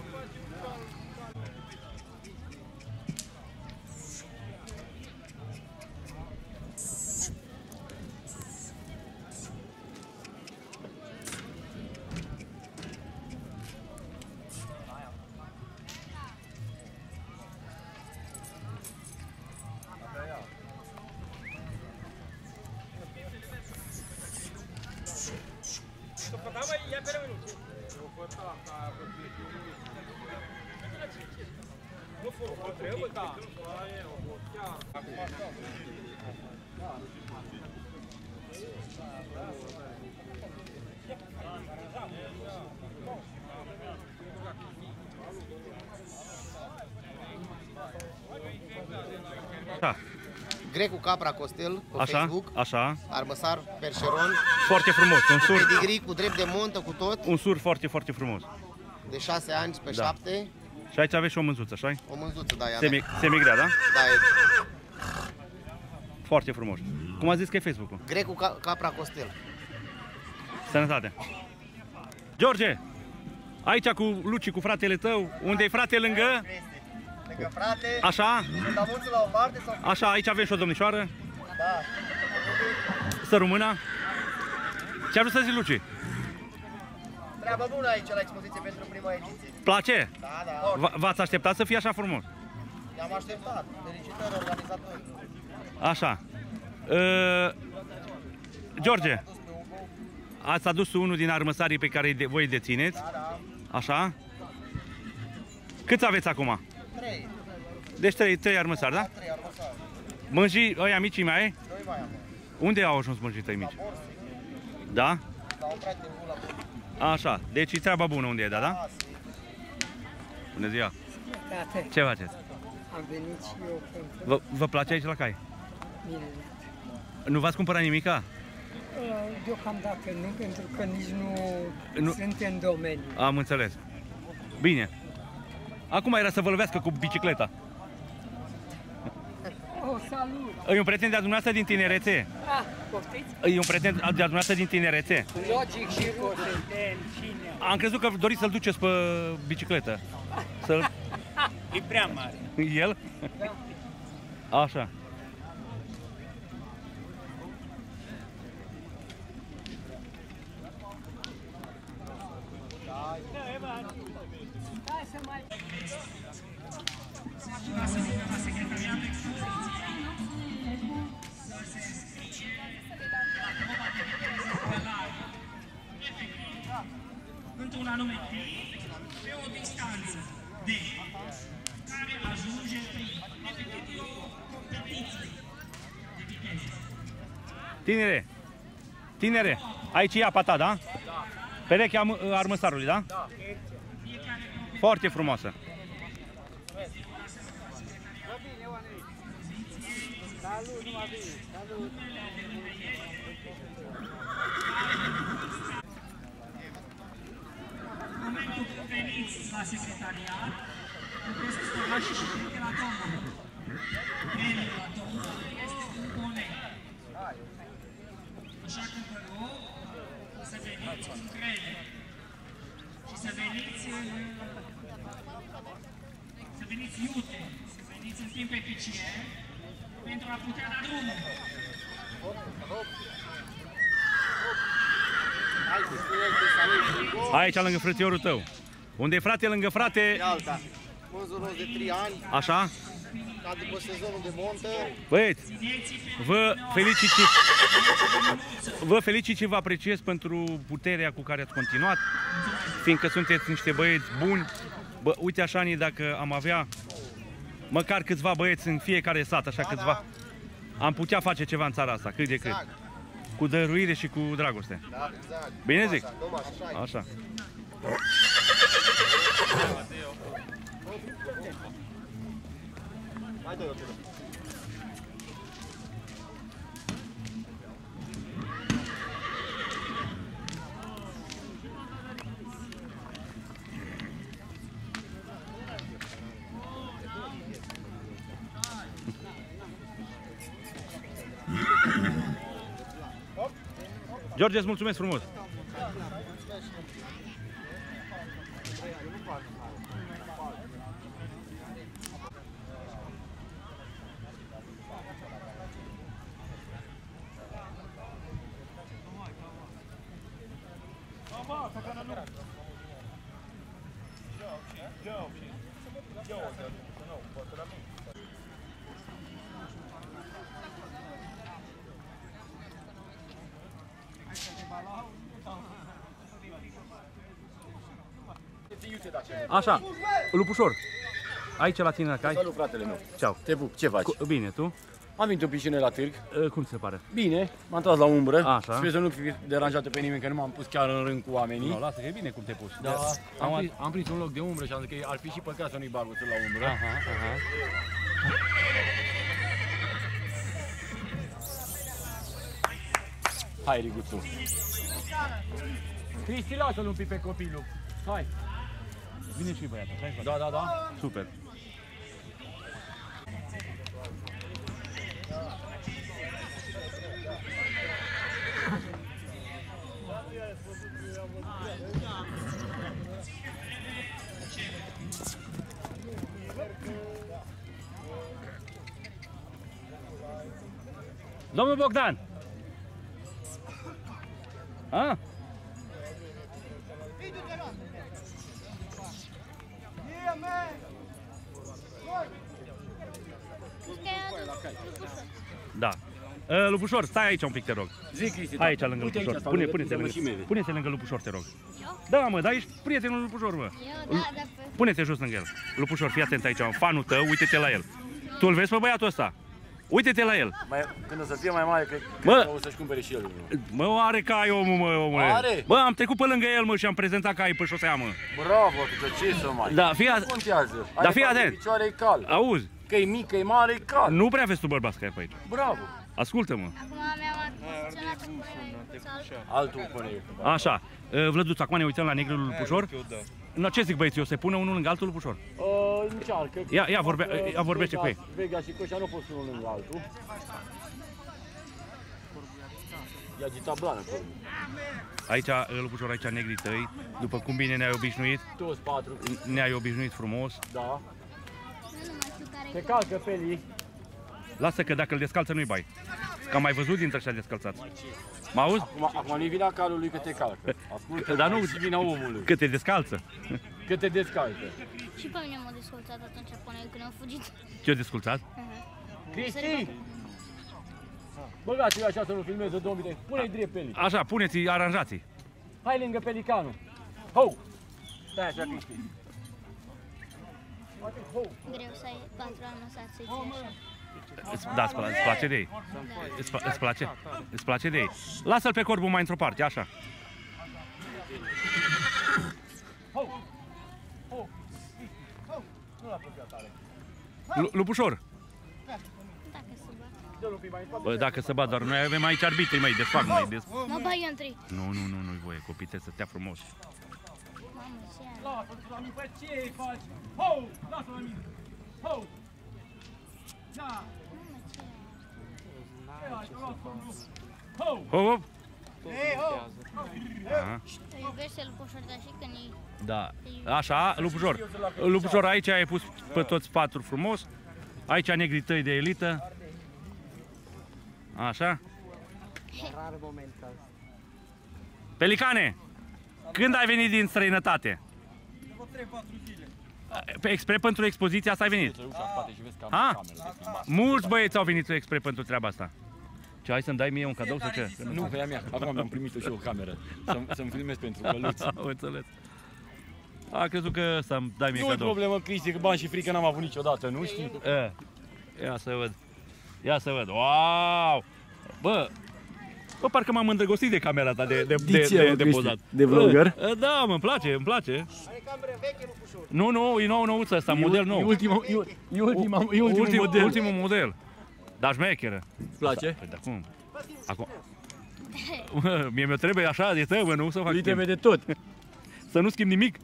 Da. Grecu Capra Costel pe Așa, Facebook. așa. Armăsar, perșeron. Foarte frumos. Un sur, Pedigrii cu drept de montă cu tot. un sur foarte, foarte frumos. De șase ani pe Da. șapte. Și aici aveți și o mânzuță, așa? O mânzuță, da, ea Semi, mea. semigrea, da? Da, e Foarte frumos. Cum a zis că e Facebook-ul? Grecu Ca- Capra Costel. Sănătate. George, aici cu Luci, cu fratele tău, unde e frate lângă? Lângă frate, Așa, sunt amunțul la o parte sau... așa, aici avem și o domnișoară. Da. Să rămână. Ce-a vrut să zici, Luci? Treabă bună aici la expoziție pentru prima ediție. Place? Da, da. V- V-ați așteptat să fie așa frumos? I-am așteptat. Felicitări organizatorilor. Așa. Uh, George, ați adus unul din armăsarii pe care de- voi dețineți. Da, da. Așa. Câți aveți acum? Trei. Deci trei, trei armăsari, da? Trei armăsari. Mânjii ăia micii mai ai? Doi mai am. Unde au ajuns mânjii tăi mici? Borsi. Da? La un prieten bun la borsi. Așa. Deci e treaba bună unde e, da, da? Da, si. Bună ziua. Tate, Ce faceți? am venit și eu pentru Vă, vă place aici la cai? mine. Nu v-ați cumpărat nimica? Deocamdată nu, pentru că nici nu, Nu. sunt în domeniu. Am înțeles. Bine. Acum era să vă lovească cu bicicleta. Oh, salut! E un prieten de-a dumneavoastră din tinerețe? Ah, poftiți? E un prieten de-a dumneavoastră din tinerețe? Logic și rușe. Cine? Am crezut că doriți să-l duceți pe bicicletă. Să-l... E prea mare. El? Așa. Hai să mai... într-un anume timp, pe o distanță de care ajunge prin efectiv o competiție de viteză. Tinere, tinere, aici e apa ta, da? Perechea am- armăsarului, da? Da. Foarte frumoasă. Salut, numai bine. Salut. În momentul când veniți la secretariat, puteți spune și și la tombolă. Meniul la tombolă este Așa că vă rog să veniți în crede și să veniți în... să veniți iute, să veniți în timp eficient pentru a putea da drumul. Aici, lângă frățiorul tău. Unde e frate lângă frate? Alta. Mânzul de trei ani, Așa? ca după sezonul de montă. Băieți, vă felicit și vă felicit și vă apreciez pentru puterea cu care ați continuat, fiindcă sunteți niște băieți buni. Bă, uite așa, Ani, dacă am avea măcar câțiva băieți în fiecare sat, așa câțiva, am putea face ceva în țara asta, cât de cât. Cu dăruire și cu dragoste. Da, exact. Bine zic? Numai așa. Așa. Hai, dă-i, dă-i. George, îți mulțumesc frumos! Așa, Lupușor, aici la tine dacă ai. Salut, fratele meu. Ceau. Te pup, ce faci? Cu, bine, tu? Am venit o piscine la târg. Uh, cum ți se pare? Bine, m-am tras la umbră. Așa. Sper să nu fi deranjată pe nimeni, că nu m-am pus chiar în rând cu oamenii. Nu, lasă că e bine cum te-ai pus. Da, am, am, prins, am prins un loc de umbră și am zis că ar fi și păcat să nu-i bag la umbră. Aha, aha. Hai, Riguțu. Cristi, lasă-l un pic pe copilul. Hai. Vine și băiatul, hai. Da, da, da. Super. Domnul Bogdan! A? Da. Uh, Lupușor, stai aici un pic, te rog. Zi, Cristi, aici, da. lângă Uite Lupușor. aici, Pune, stau pune-te lângă lângă, mele. pune-te lângă Lupușor, te rog. Eu? Da, mă, dar ești prietenul Lupușor, mă. Eu, da, da, pe... Pune-te jos lângă el. Lupușor, fii atent aici, fanul tău, uite-te la el. Tu îl vezi pe băiatul ăsta? Uite-te la el. Mai, când o să fie mai mare, cred, Bă. cred că o să-și cumpere și el. Mă, are cai omul, mă, omule. Are? Bă, am trecut pe lângă el, mă, și am prezentat cai pe șosea, mă. Bravo, că ce să mai... Da, fii Nu atent. contează. Da, fii atent. Picioare e cal. Auzi, Că e mic, că e mare, e cal. nu prea vezi tu bărbați care pe aici. Bravo. Ascultă-mă. Acum mi-am achiziționat cu părerea. Altul pune eu. Așa, Vlăduț, acum ne uităm la negrul Lupușor. No, ce zic băieții, o să pună unul lângă altul Lupușor? Uh, încearcă. Ia, ia, vorbe, ia vorbește cu ei. Vega și Coșa nu pot fi unul lângă altul. I-a agitat blană pe urmă. Aici, Lupușor, aici negrii tăi, după cum bine ne-ai obișnuit, Toți patru. ne-ai obișnuit frumos. Da. Nu mai știu care Te calcă pelii. Lasă că dacă îl descalță nu-i bai. Că am mai văzut dintre ăștia descalțați. Mă auzi? Acum, acum nu-i vina calului că te calcă. Ascultă, Dar nu, și vina omului. că te descalță. Că te descalcă. Și pe mine m-a descurcat atunci până eu când am fugit. Ce-o desculțat? Cristi! Băgați-l așa să nu filmeze două minute. Pune-i drept pelii. Așa, puneți, aranjați. Hai lângă pelicanul. Ho! Stai așa, Cristi. Greu să ai patru ani să ți-i așa. Îți- Da, îți pla- îți place de ei? Îți, pla- îți place? Îți place de ei? Lasă-l pe corbul mai într-o parte, așa. Lu- Lupușor, Dacă se bat. bă, dacă se bat, dar noi avem aici arbitri, măi, desfac, măi, des... Mă bai eu întâi. Nu, nu, nu, nu-i voie, copii, trebuie să stea frumos. Mamă, ce ai? Lasă-l la mine, bă, ce faci? Ho! Lasă-l la mine. Ho! Da! Mamă, ce ai? Ce ai, că lasă-l. Ho! Hop, hop, Aha. Iubește lupușor, dar și când e... Da. Așa, lupușor. Lupușor, aici ai pus pe toți patru frumos. Aici negrii tăi de elită. Așa. Rar moment azi. Pelicane, când ai venit din străinătate? trei patru zile. Pe expre pentru expoziția asta ai venit? Ha? Mulți băieți au venit expre pentru treaba asta. Ce, hai să-mi dai mie un cadou sau ce? Nu, pe ea mea. Acum mi-am primit și eu o cameră. Să-mi să filmez pentru căluți. Am înțeles. A crezut că să-mi dai mie Nu e cadou. problemă, Cristi, că bani și frică n-am avut niciodată, nu știi? E, ia să văd. Ia să văd. Wow! Bă, bă, parcă m-am îndrăgostit de camera ta de, de, de, de, de pozat. De vlogger? E, da, mă, îmi place, îmi place. Nu, nu, e nou nouță asta, model nou. E ultimul, e ultima, e ultimul Ultim, model. Ultimul model. Dar șmecheră. Îți place? Păi, dar cum? Acum... Mie mi-o trebuie așa de tăbă, nu? Să fac Îi schimb. trebuie de tot. Să nu schimb nimic.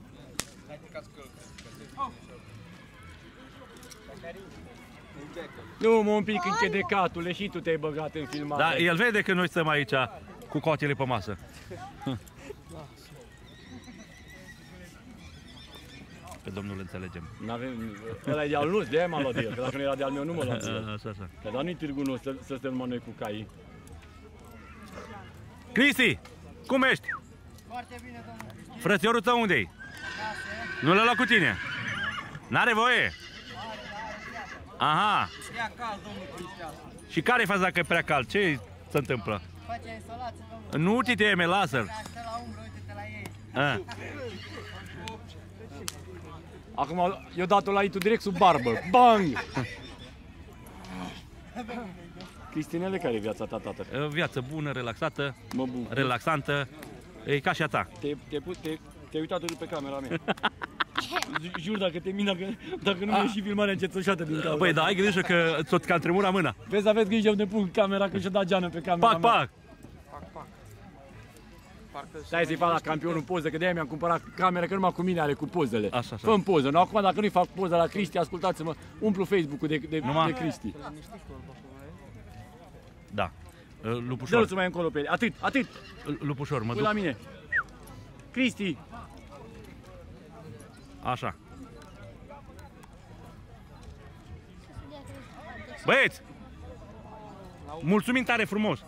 Nu, mă, un pic închedecatule, și tu te-ai băgat în filmare. Dar el vede că noi stăm aici cu coatele pe masă. Pe domnul înțelegem. N-avem, ăla e de-al nostru, de-aia m-am luat de el, că dacă nu era de-al meu nu mă luam de el. Așa, așa. Că dar nu-i târgul nostru să, să stăm numai noi cu caii. Cristi, cum ești? Foarte bine, domnule. Frățiorul tău unde-i? Nu l-a luat cu tine? N-are voie? Aha. Ia cald, domnul Cristian. Și care-i faza dacă e prea cald? Ce se întâmplă? Face instalație, domnule. Nu te teme, lasă-l. Stă la umbră, uite-te la ei. Ah. Acum eu dat-o la itu direct sub barbă. Bang! Cristinele, care e viața ta, tată? Viață bună, relaxată, Mă bucur. relaxantă. E ca și a ta. Te-ai te te te uitat pe camera mea. Jur, dacă te min, dacă, dacă nu e și filmarea încetășată din cauza. Băi, dar ai grijă că ți-o cam tremura mâna. Vezi, aveți grijă unde pun camera, că și-a dat geană pe camera Pac, mea. pac! Stai să-i fac la campionul poză, că de-aia mi-am cumpărat camera, că numai cu mine are cu pozele. Așa, așa. Fă-mi poză. No, acum dacă nu-i fac poză la Cristi, ascultați-mă, umplu Facebook-ul de, de, Numai? de Cristi. Da. Dă-l Lupușor. să mai încolo pe el. Atât, atât. Lupușor, mă Pui la duc. mine. Cristi. Așa. Băieți! Mulțumim tare frumos!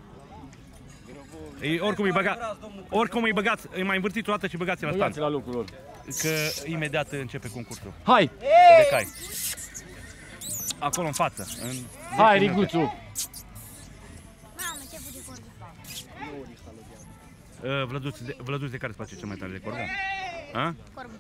E, oricum îi băgați, oricum îi băgați, îi mai învârtiți o dată și băgați la stand. Băgați la locul lor. Că imediat începe concursul. Hai! De cai. Acolo în față. În Hai, Riguțu! Mamă, ce fute corbi. Uh, Vlăduț, de, Vlăduț, de care îți place cel mai tare? De corbul? A? Corbu.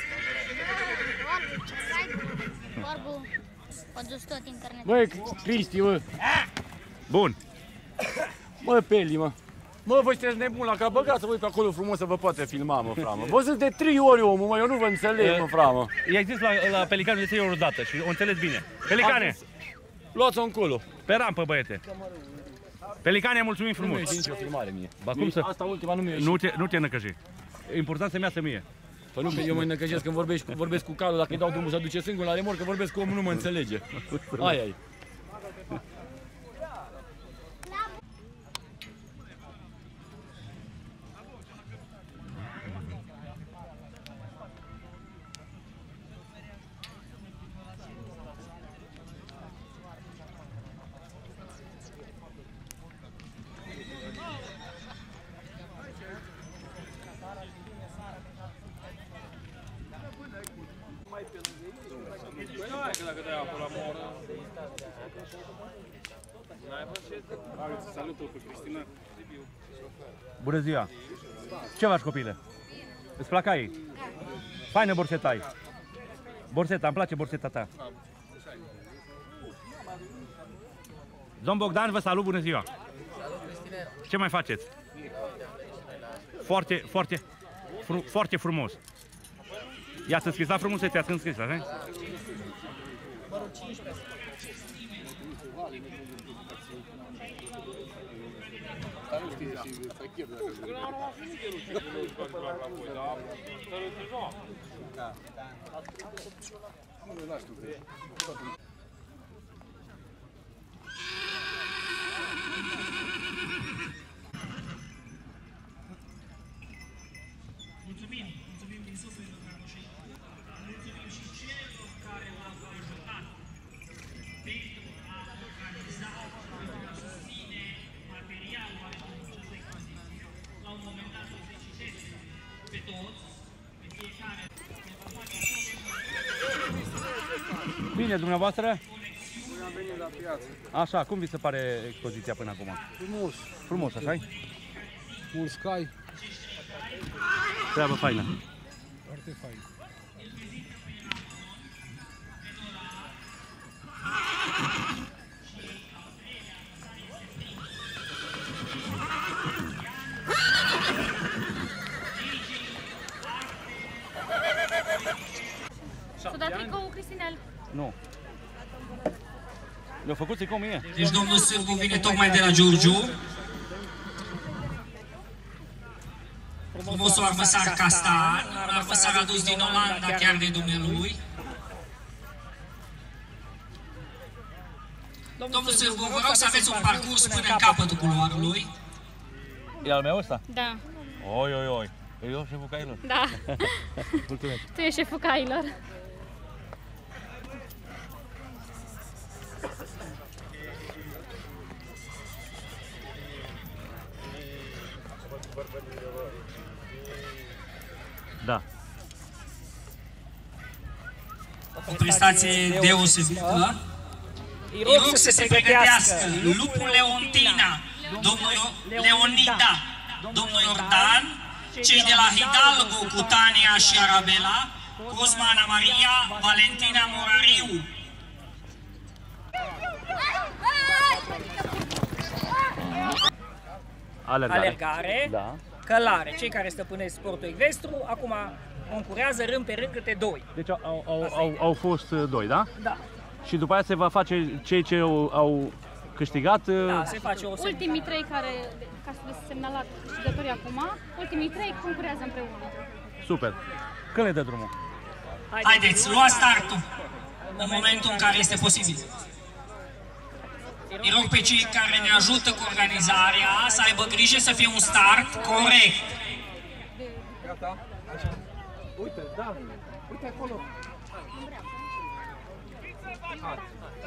Corbu. O dus tot internet. Băi, Cristi, mă! Bun. Mă, Peli, mă! Mă, voi sunteți nebuni la cap, băgați voi pe acolo frumos să vă poate filma, mă, framă. Vă sunt de trei ori omul, mă, eu nu vă înțeleg, mă, framă. I-ai zis la, la Pelicanul de trei ori odată și o înțeles bine. Pelicane! Luați-o încolo. Pe rampă, băiete. Pelicane, mulțumim Nu mi-e frumos. nicio filmare mie. Ba cum să... Asta ultima nu mi-e Nu te, nu te năcăji. E important să-mi iasă mie. Păi nu, eu mă năcăjesc când vorbești, vorbesc cu calul, dacă îi dau drumul să duce singur la remorcă, vorbesc cu omul, nu mă înțelege. Aia e. Bună ziua! Ce faci, copile? Îți plac ei? Faină borseta ai. Borseta, îmi place borseta ta. Domn Bogdan, vă salut, bună ziua! Ce mai faceți? Foarte, foarte, fru, foarte frumos. I-ați scris la frumusețe, ați înscris, așa? bine, dumneavoastră? Noi am venit la piață. Așa, cum vi se pare expoziția până acum? Frumos. Frumos, așa-i? Mulți cai. Treabă faină. Foarte fain. S-a dat tricoul, Cristinel? Nu. Le-au făcut tricou mie. Deci domnul Sârbu vine tocmai de la Giurgiu. Frumosul armăsar castan, un armăsar adus din Olanda, chiar de dumnealui. Domnul Sârbu, vă rog să aveți un parcurs până în capătul culoarului. E al meu ăsta? Da. Oi, oi, oi. E eu șeful cailor? Da. Mulțumesc. Tu ești șeful cailor. Da. O prestație deosebită. Îi rog să se pregătească lupul Leontina, domnul Leonida, domnul Iordan, cei de la Hidalgo, Cutania și Arabela, Cosma Ana Maria, Valentina Morariu. Alergare. Alergare, Da. călare. Cei care stăpânesc sportul ecvestru, acum concurează rând pe rând câte doi. Deci au, au, au, au fost doi, da? Da. Și după aia se va face cei ce au, au câștigat? Da, se face o Ultimii trei care, ca să le semnalat câștigătorii acum, ultimii trei concurează împreună. Super. Când le dă drumul? Haideți, luați startul în momentul în care este posibil. Îi rog pe cei care ne ajută cu organizarea să aibă grijă să fie un start corect. Gata? Uite, da. Uite acolo. Hai.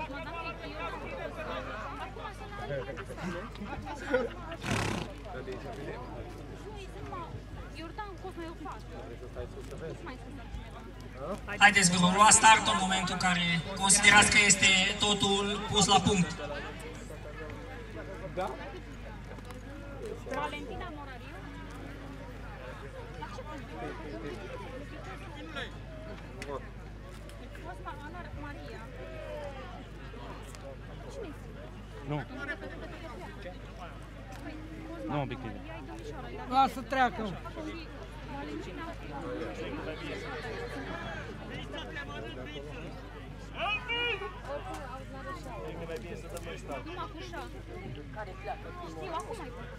Haideți, vă lua startul în momentul în care considerați că este totul pus la punct. Da? Valentina Morariu. Cosma Ana Maria. Nu. Nu, un pic. Lasă treacă. Numai cu șa. Care pleacă. Știu, acum mai bun.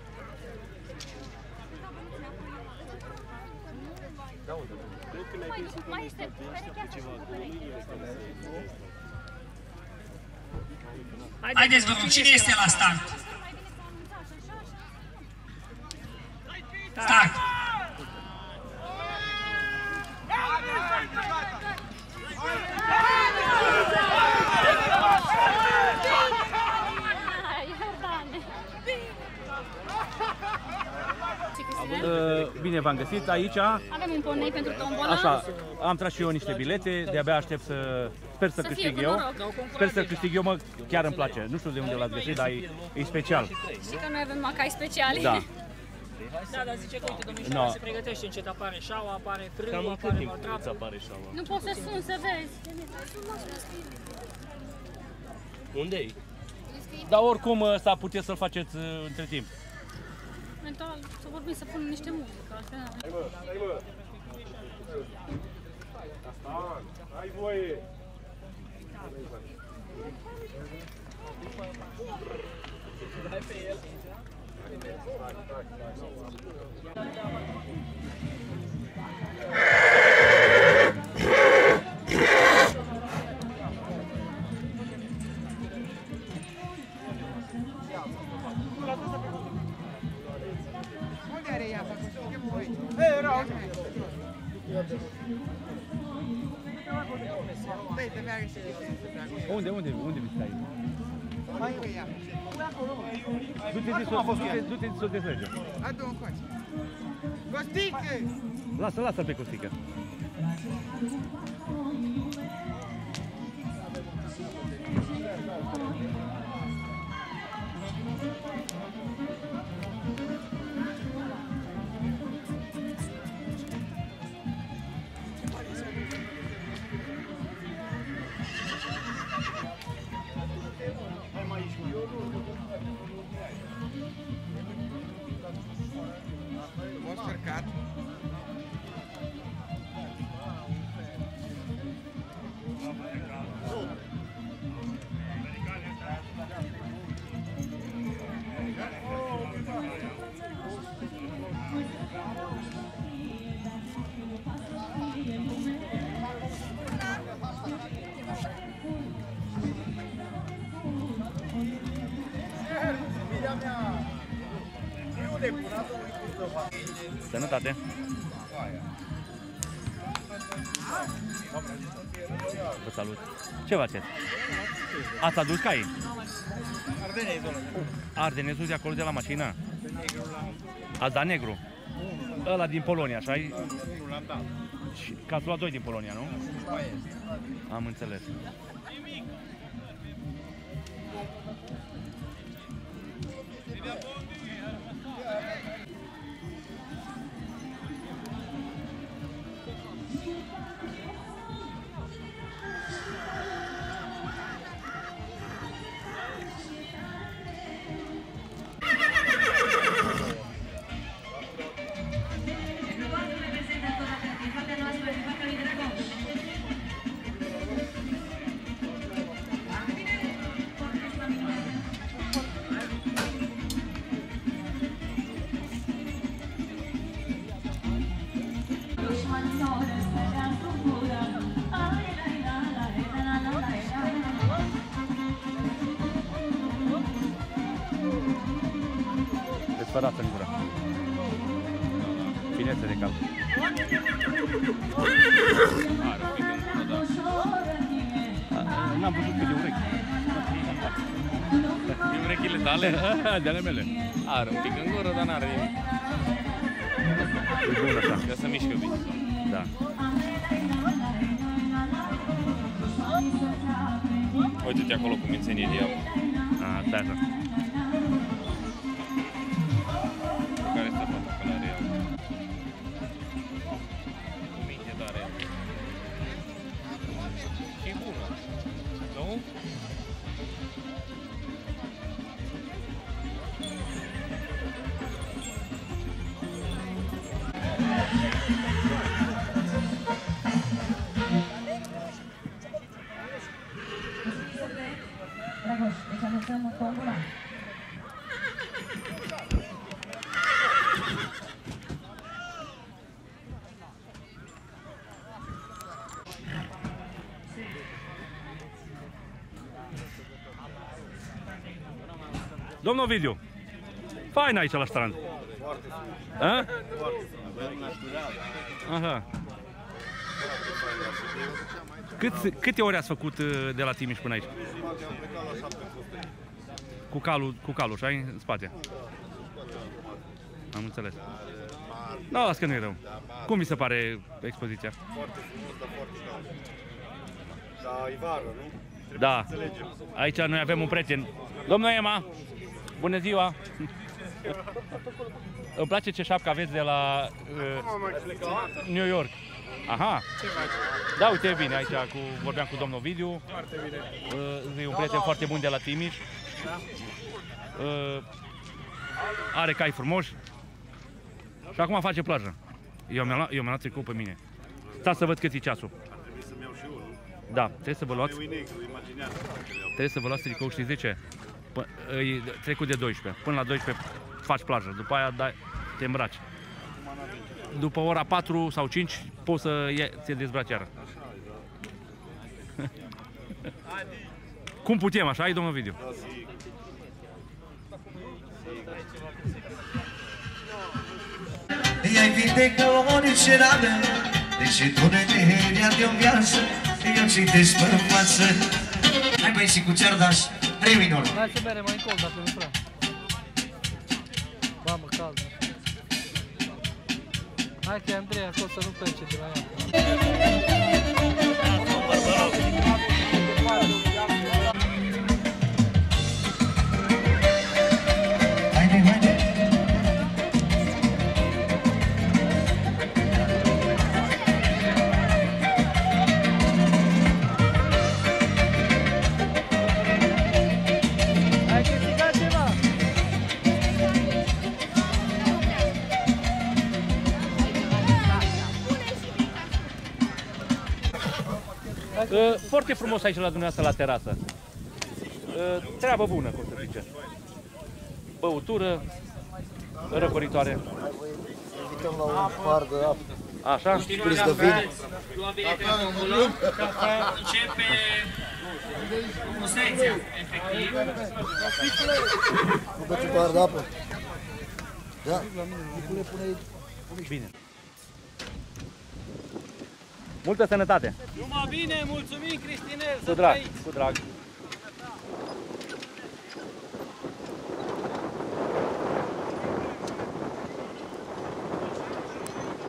Mai este perecheață și cu pereche. Haideți, vă rog, cine este la start? Start! Bine v-am găsit aici. Avem un ponei pentru tombola. Așa, am tras și eu niște bilete, de-abia aștept să... Sper să, Să fie câștig cu eu. noroc. Sper să câștig eu, mă, chiar îmi place. Nu știu de unde l-ați găsit, dar e, e special. Și că noi avem macai speciale. Da. Da, dar zice că, uite, domnișoara No. se pregătește încet, apare șaua, apare frâul, apare mătrapul. Nu poți să sun, să vezi. Unde-i? Dar oricum ăsta puteți să-l faceți uh, între timp. Mental, să vorbim, să punem niște muzică. Asta... Hai mă, hai mă! Asta, hai voie! Hai pe el! Unde, unde, unde vi stai? Mai e ea. Du-te să du-te să o deslege. Adu încoace. Costică! Lasă, lasă pe Costică. Monster Cat. Sănătate! Vă salut! Ce faceți? Ați adus caii? Ardenezul. Ardenezul de acolo de la mașină? Ați dat negru? Ăla din Polonia, așa-i? Nu l-am dat. Și că ați luat doi din Polonia, nu? Mai este. Am înțeles. Desfărați în gură. Finețe de cal. Are un pic în gură, da. N-am văzut pe de urechi. Din urechile tale? De ale mele. Are un pic în gură, dar n-are nimic. E bun așa. Că se mișcă bine. Da. Uite-te acolo cu mințenie de apă. A, da, așa. Care stă fata că l-are ea? Cu minte tare. Și bună. Nu? Dragoș, deci anunțăm tombola. Domnul Ovidiu, fain aici la strand. Foarte frumos. A? Foarte frumos. Avem natural. Aha. Cât, câte ori ați făcut de la Timiș până aici? Am plecat la șapte sute. Cu calul, cu calul, așa, în spate. Am înțeles. Da, las că nu e rău. Cum vi se pare expoziția? Foarte frumos, dar foarte cald. Dar e vară, nu? Trebuie Da. să înțelegem. Aici noi avem un prieten. Domnul Ema, bună ziua! Îmi place ce șapcă aveți de la uh, New York. Aha. Ce faci? Da, uite, bine, aici cu, vorbeam cu domnul Ovidiu. Foarte bine. Uh, e un prieten foarte bun de la Timiș. Da. Uh, are cai frumoși. Și acum face plajă. Eu mi-am luat, eu mi-am luat tricou pe mine. Stați să văd cât e ceasul. Trebuie să-mi iau și eu, nu? Da, trebuie să vă luați. Eu e negru, imaginează. Trebuie să vă luați tricou, știți de ce? P e trecut de doisprezece. Până la doisprezece faci plajă. După aia dai, te îmbraci. După ora patru sau cinci poți să ie, te dezbraci iară. Cum putem, așa ai, domnul Ovidiu? Ea-i vindecă orice rană, deși tu ne dea de o viață, eu citesc pe față. Hai băi și cu cerdaș, trei minori. Hai să bere mai încolo, dacă nu prea. Mamă, cald. Hai că e Andrei acolo să nu plece de la ea. Uh, foarte frumos aici la dumneavoastră, la terasă. Uh, treabă bună, cum se zice. Băutură, răcoritoare. Invităm la un par de apă. Așa? Prins de vin. Luăm biletele tombolă. Începe frumusețea, efectiv. Nu beți un par de apă? Da? Nicule, pune aici. Bine. Multă sănătate! Numai bine, mulțumim, Cristinel, Cu drag, cu drag.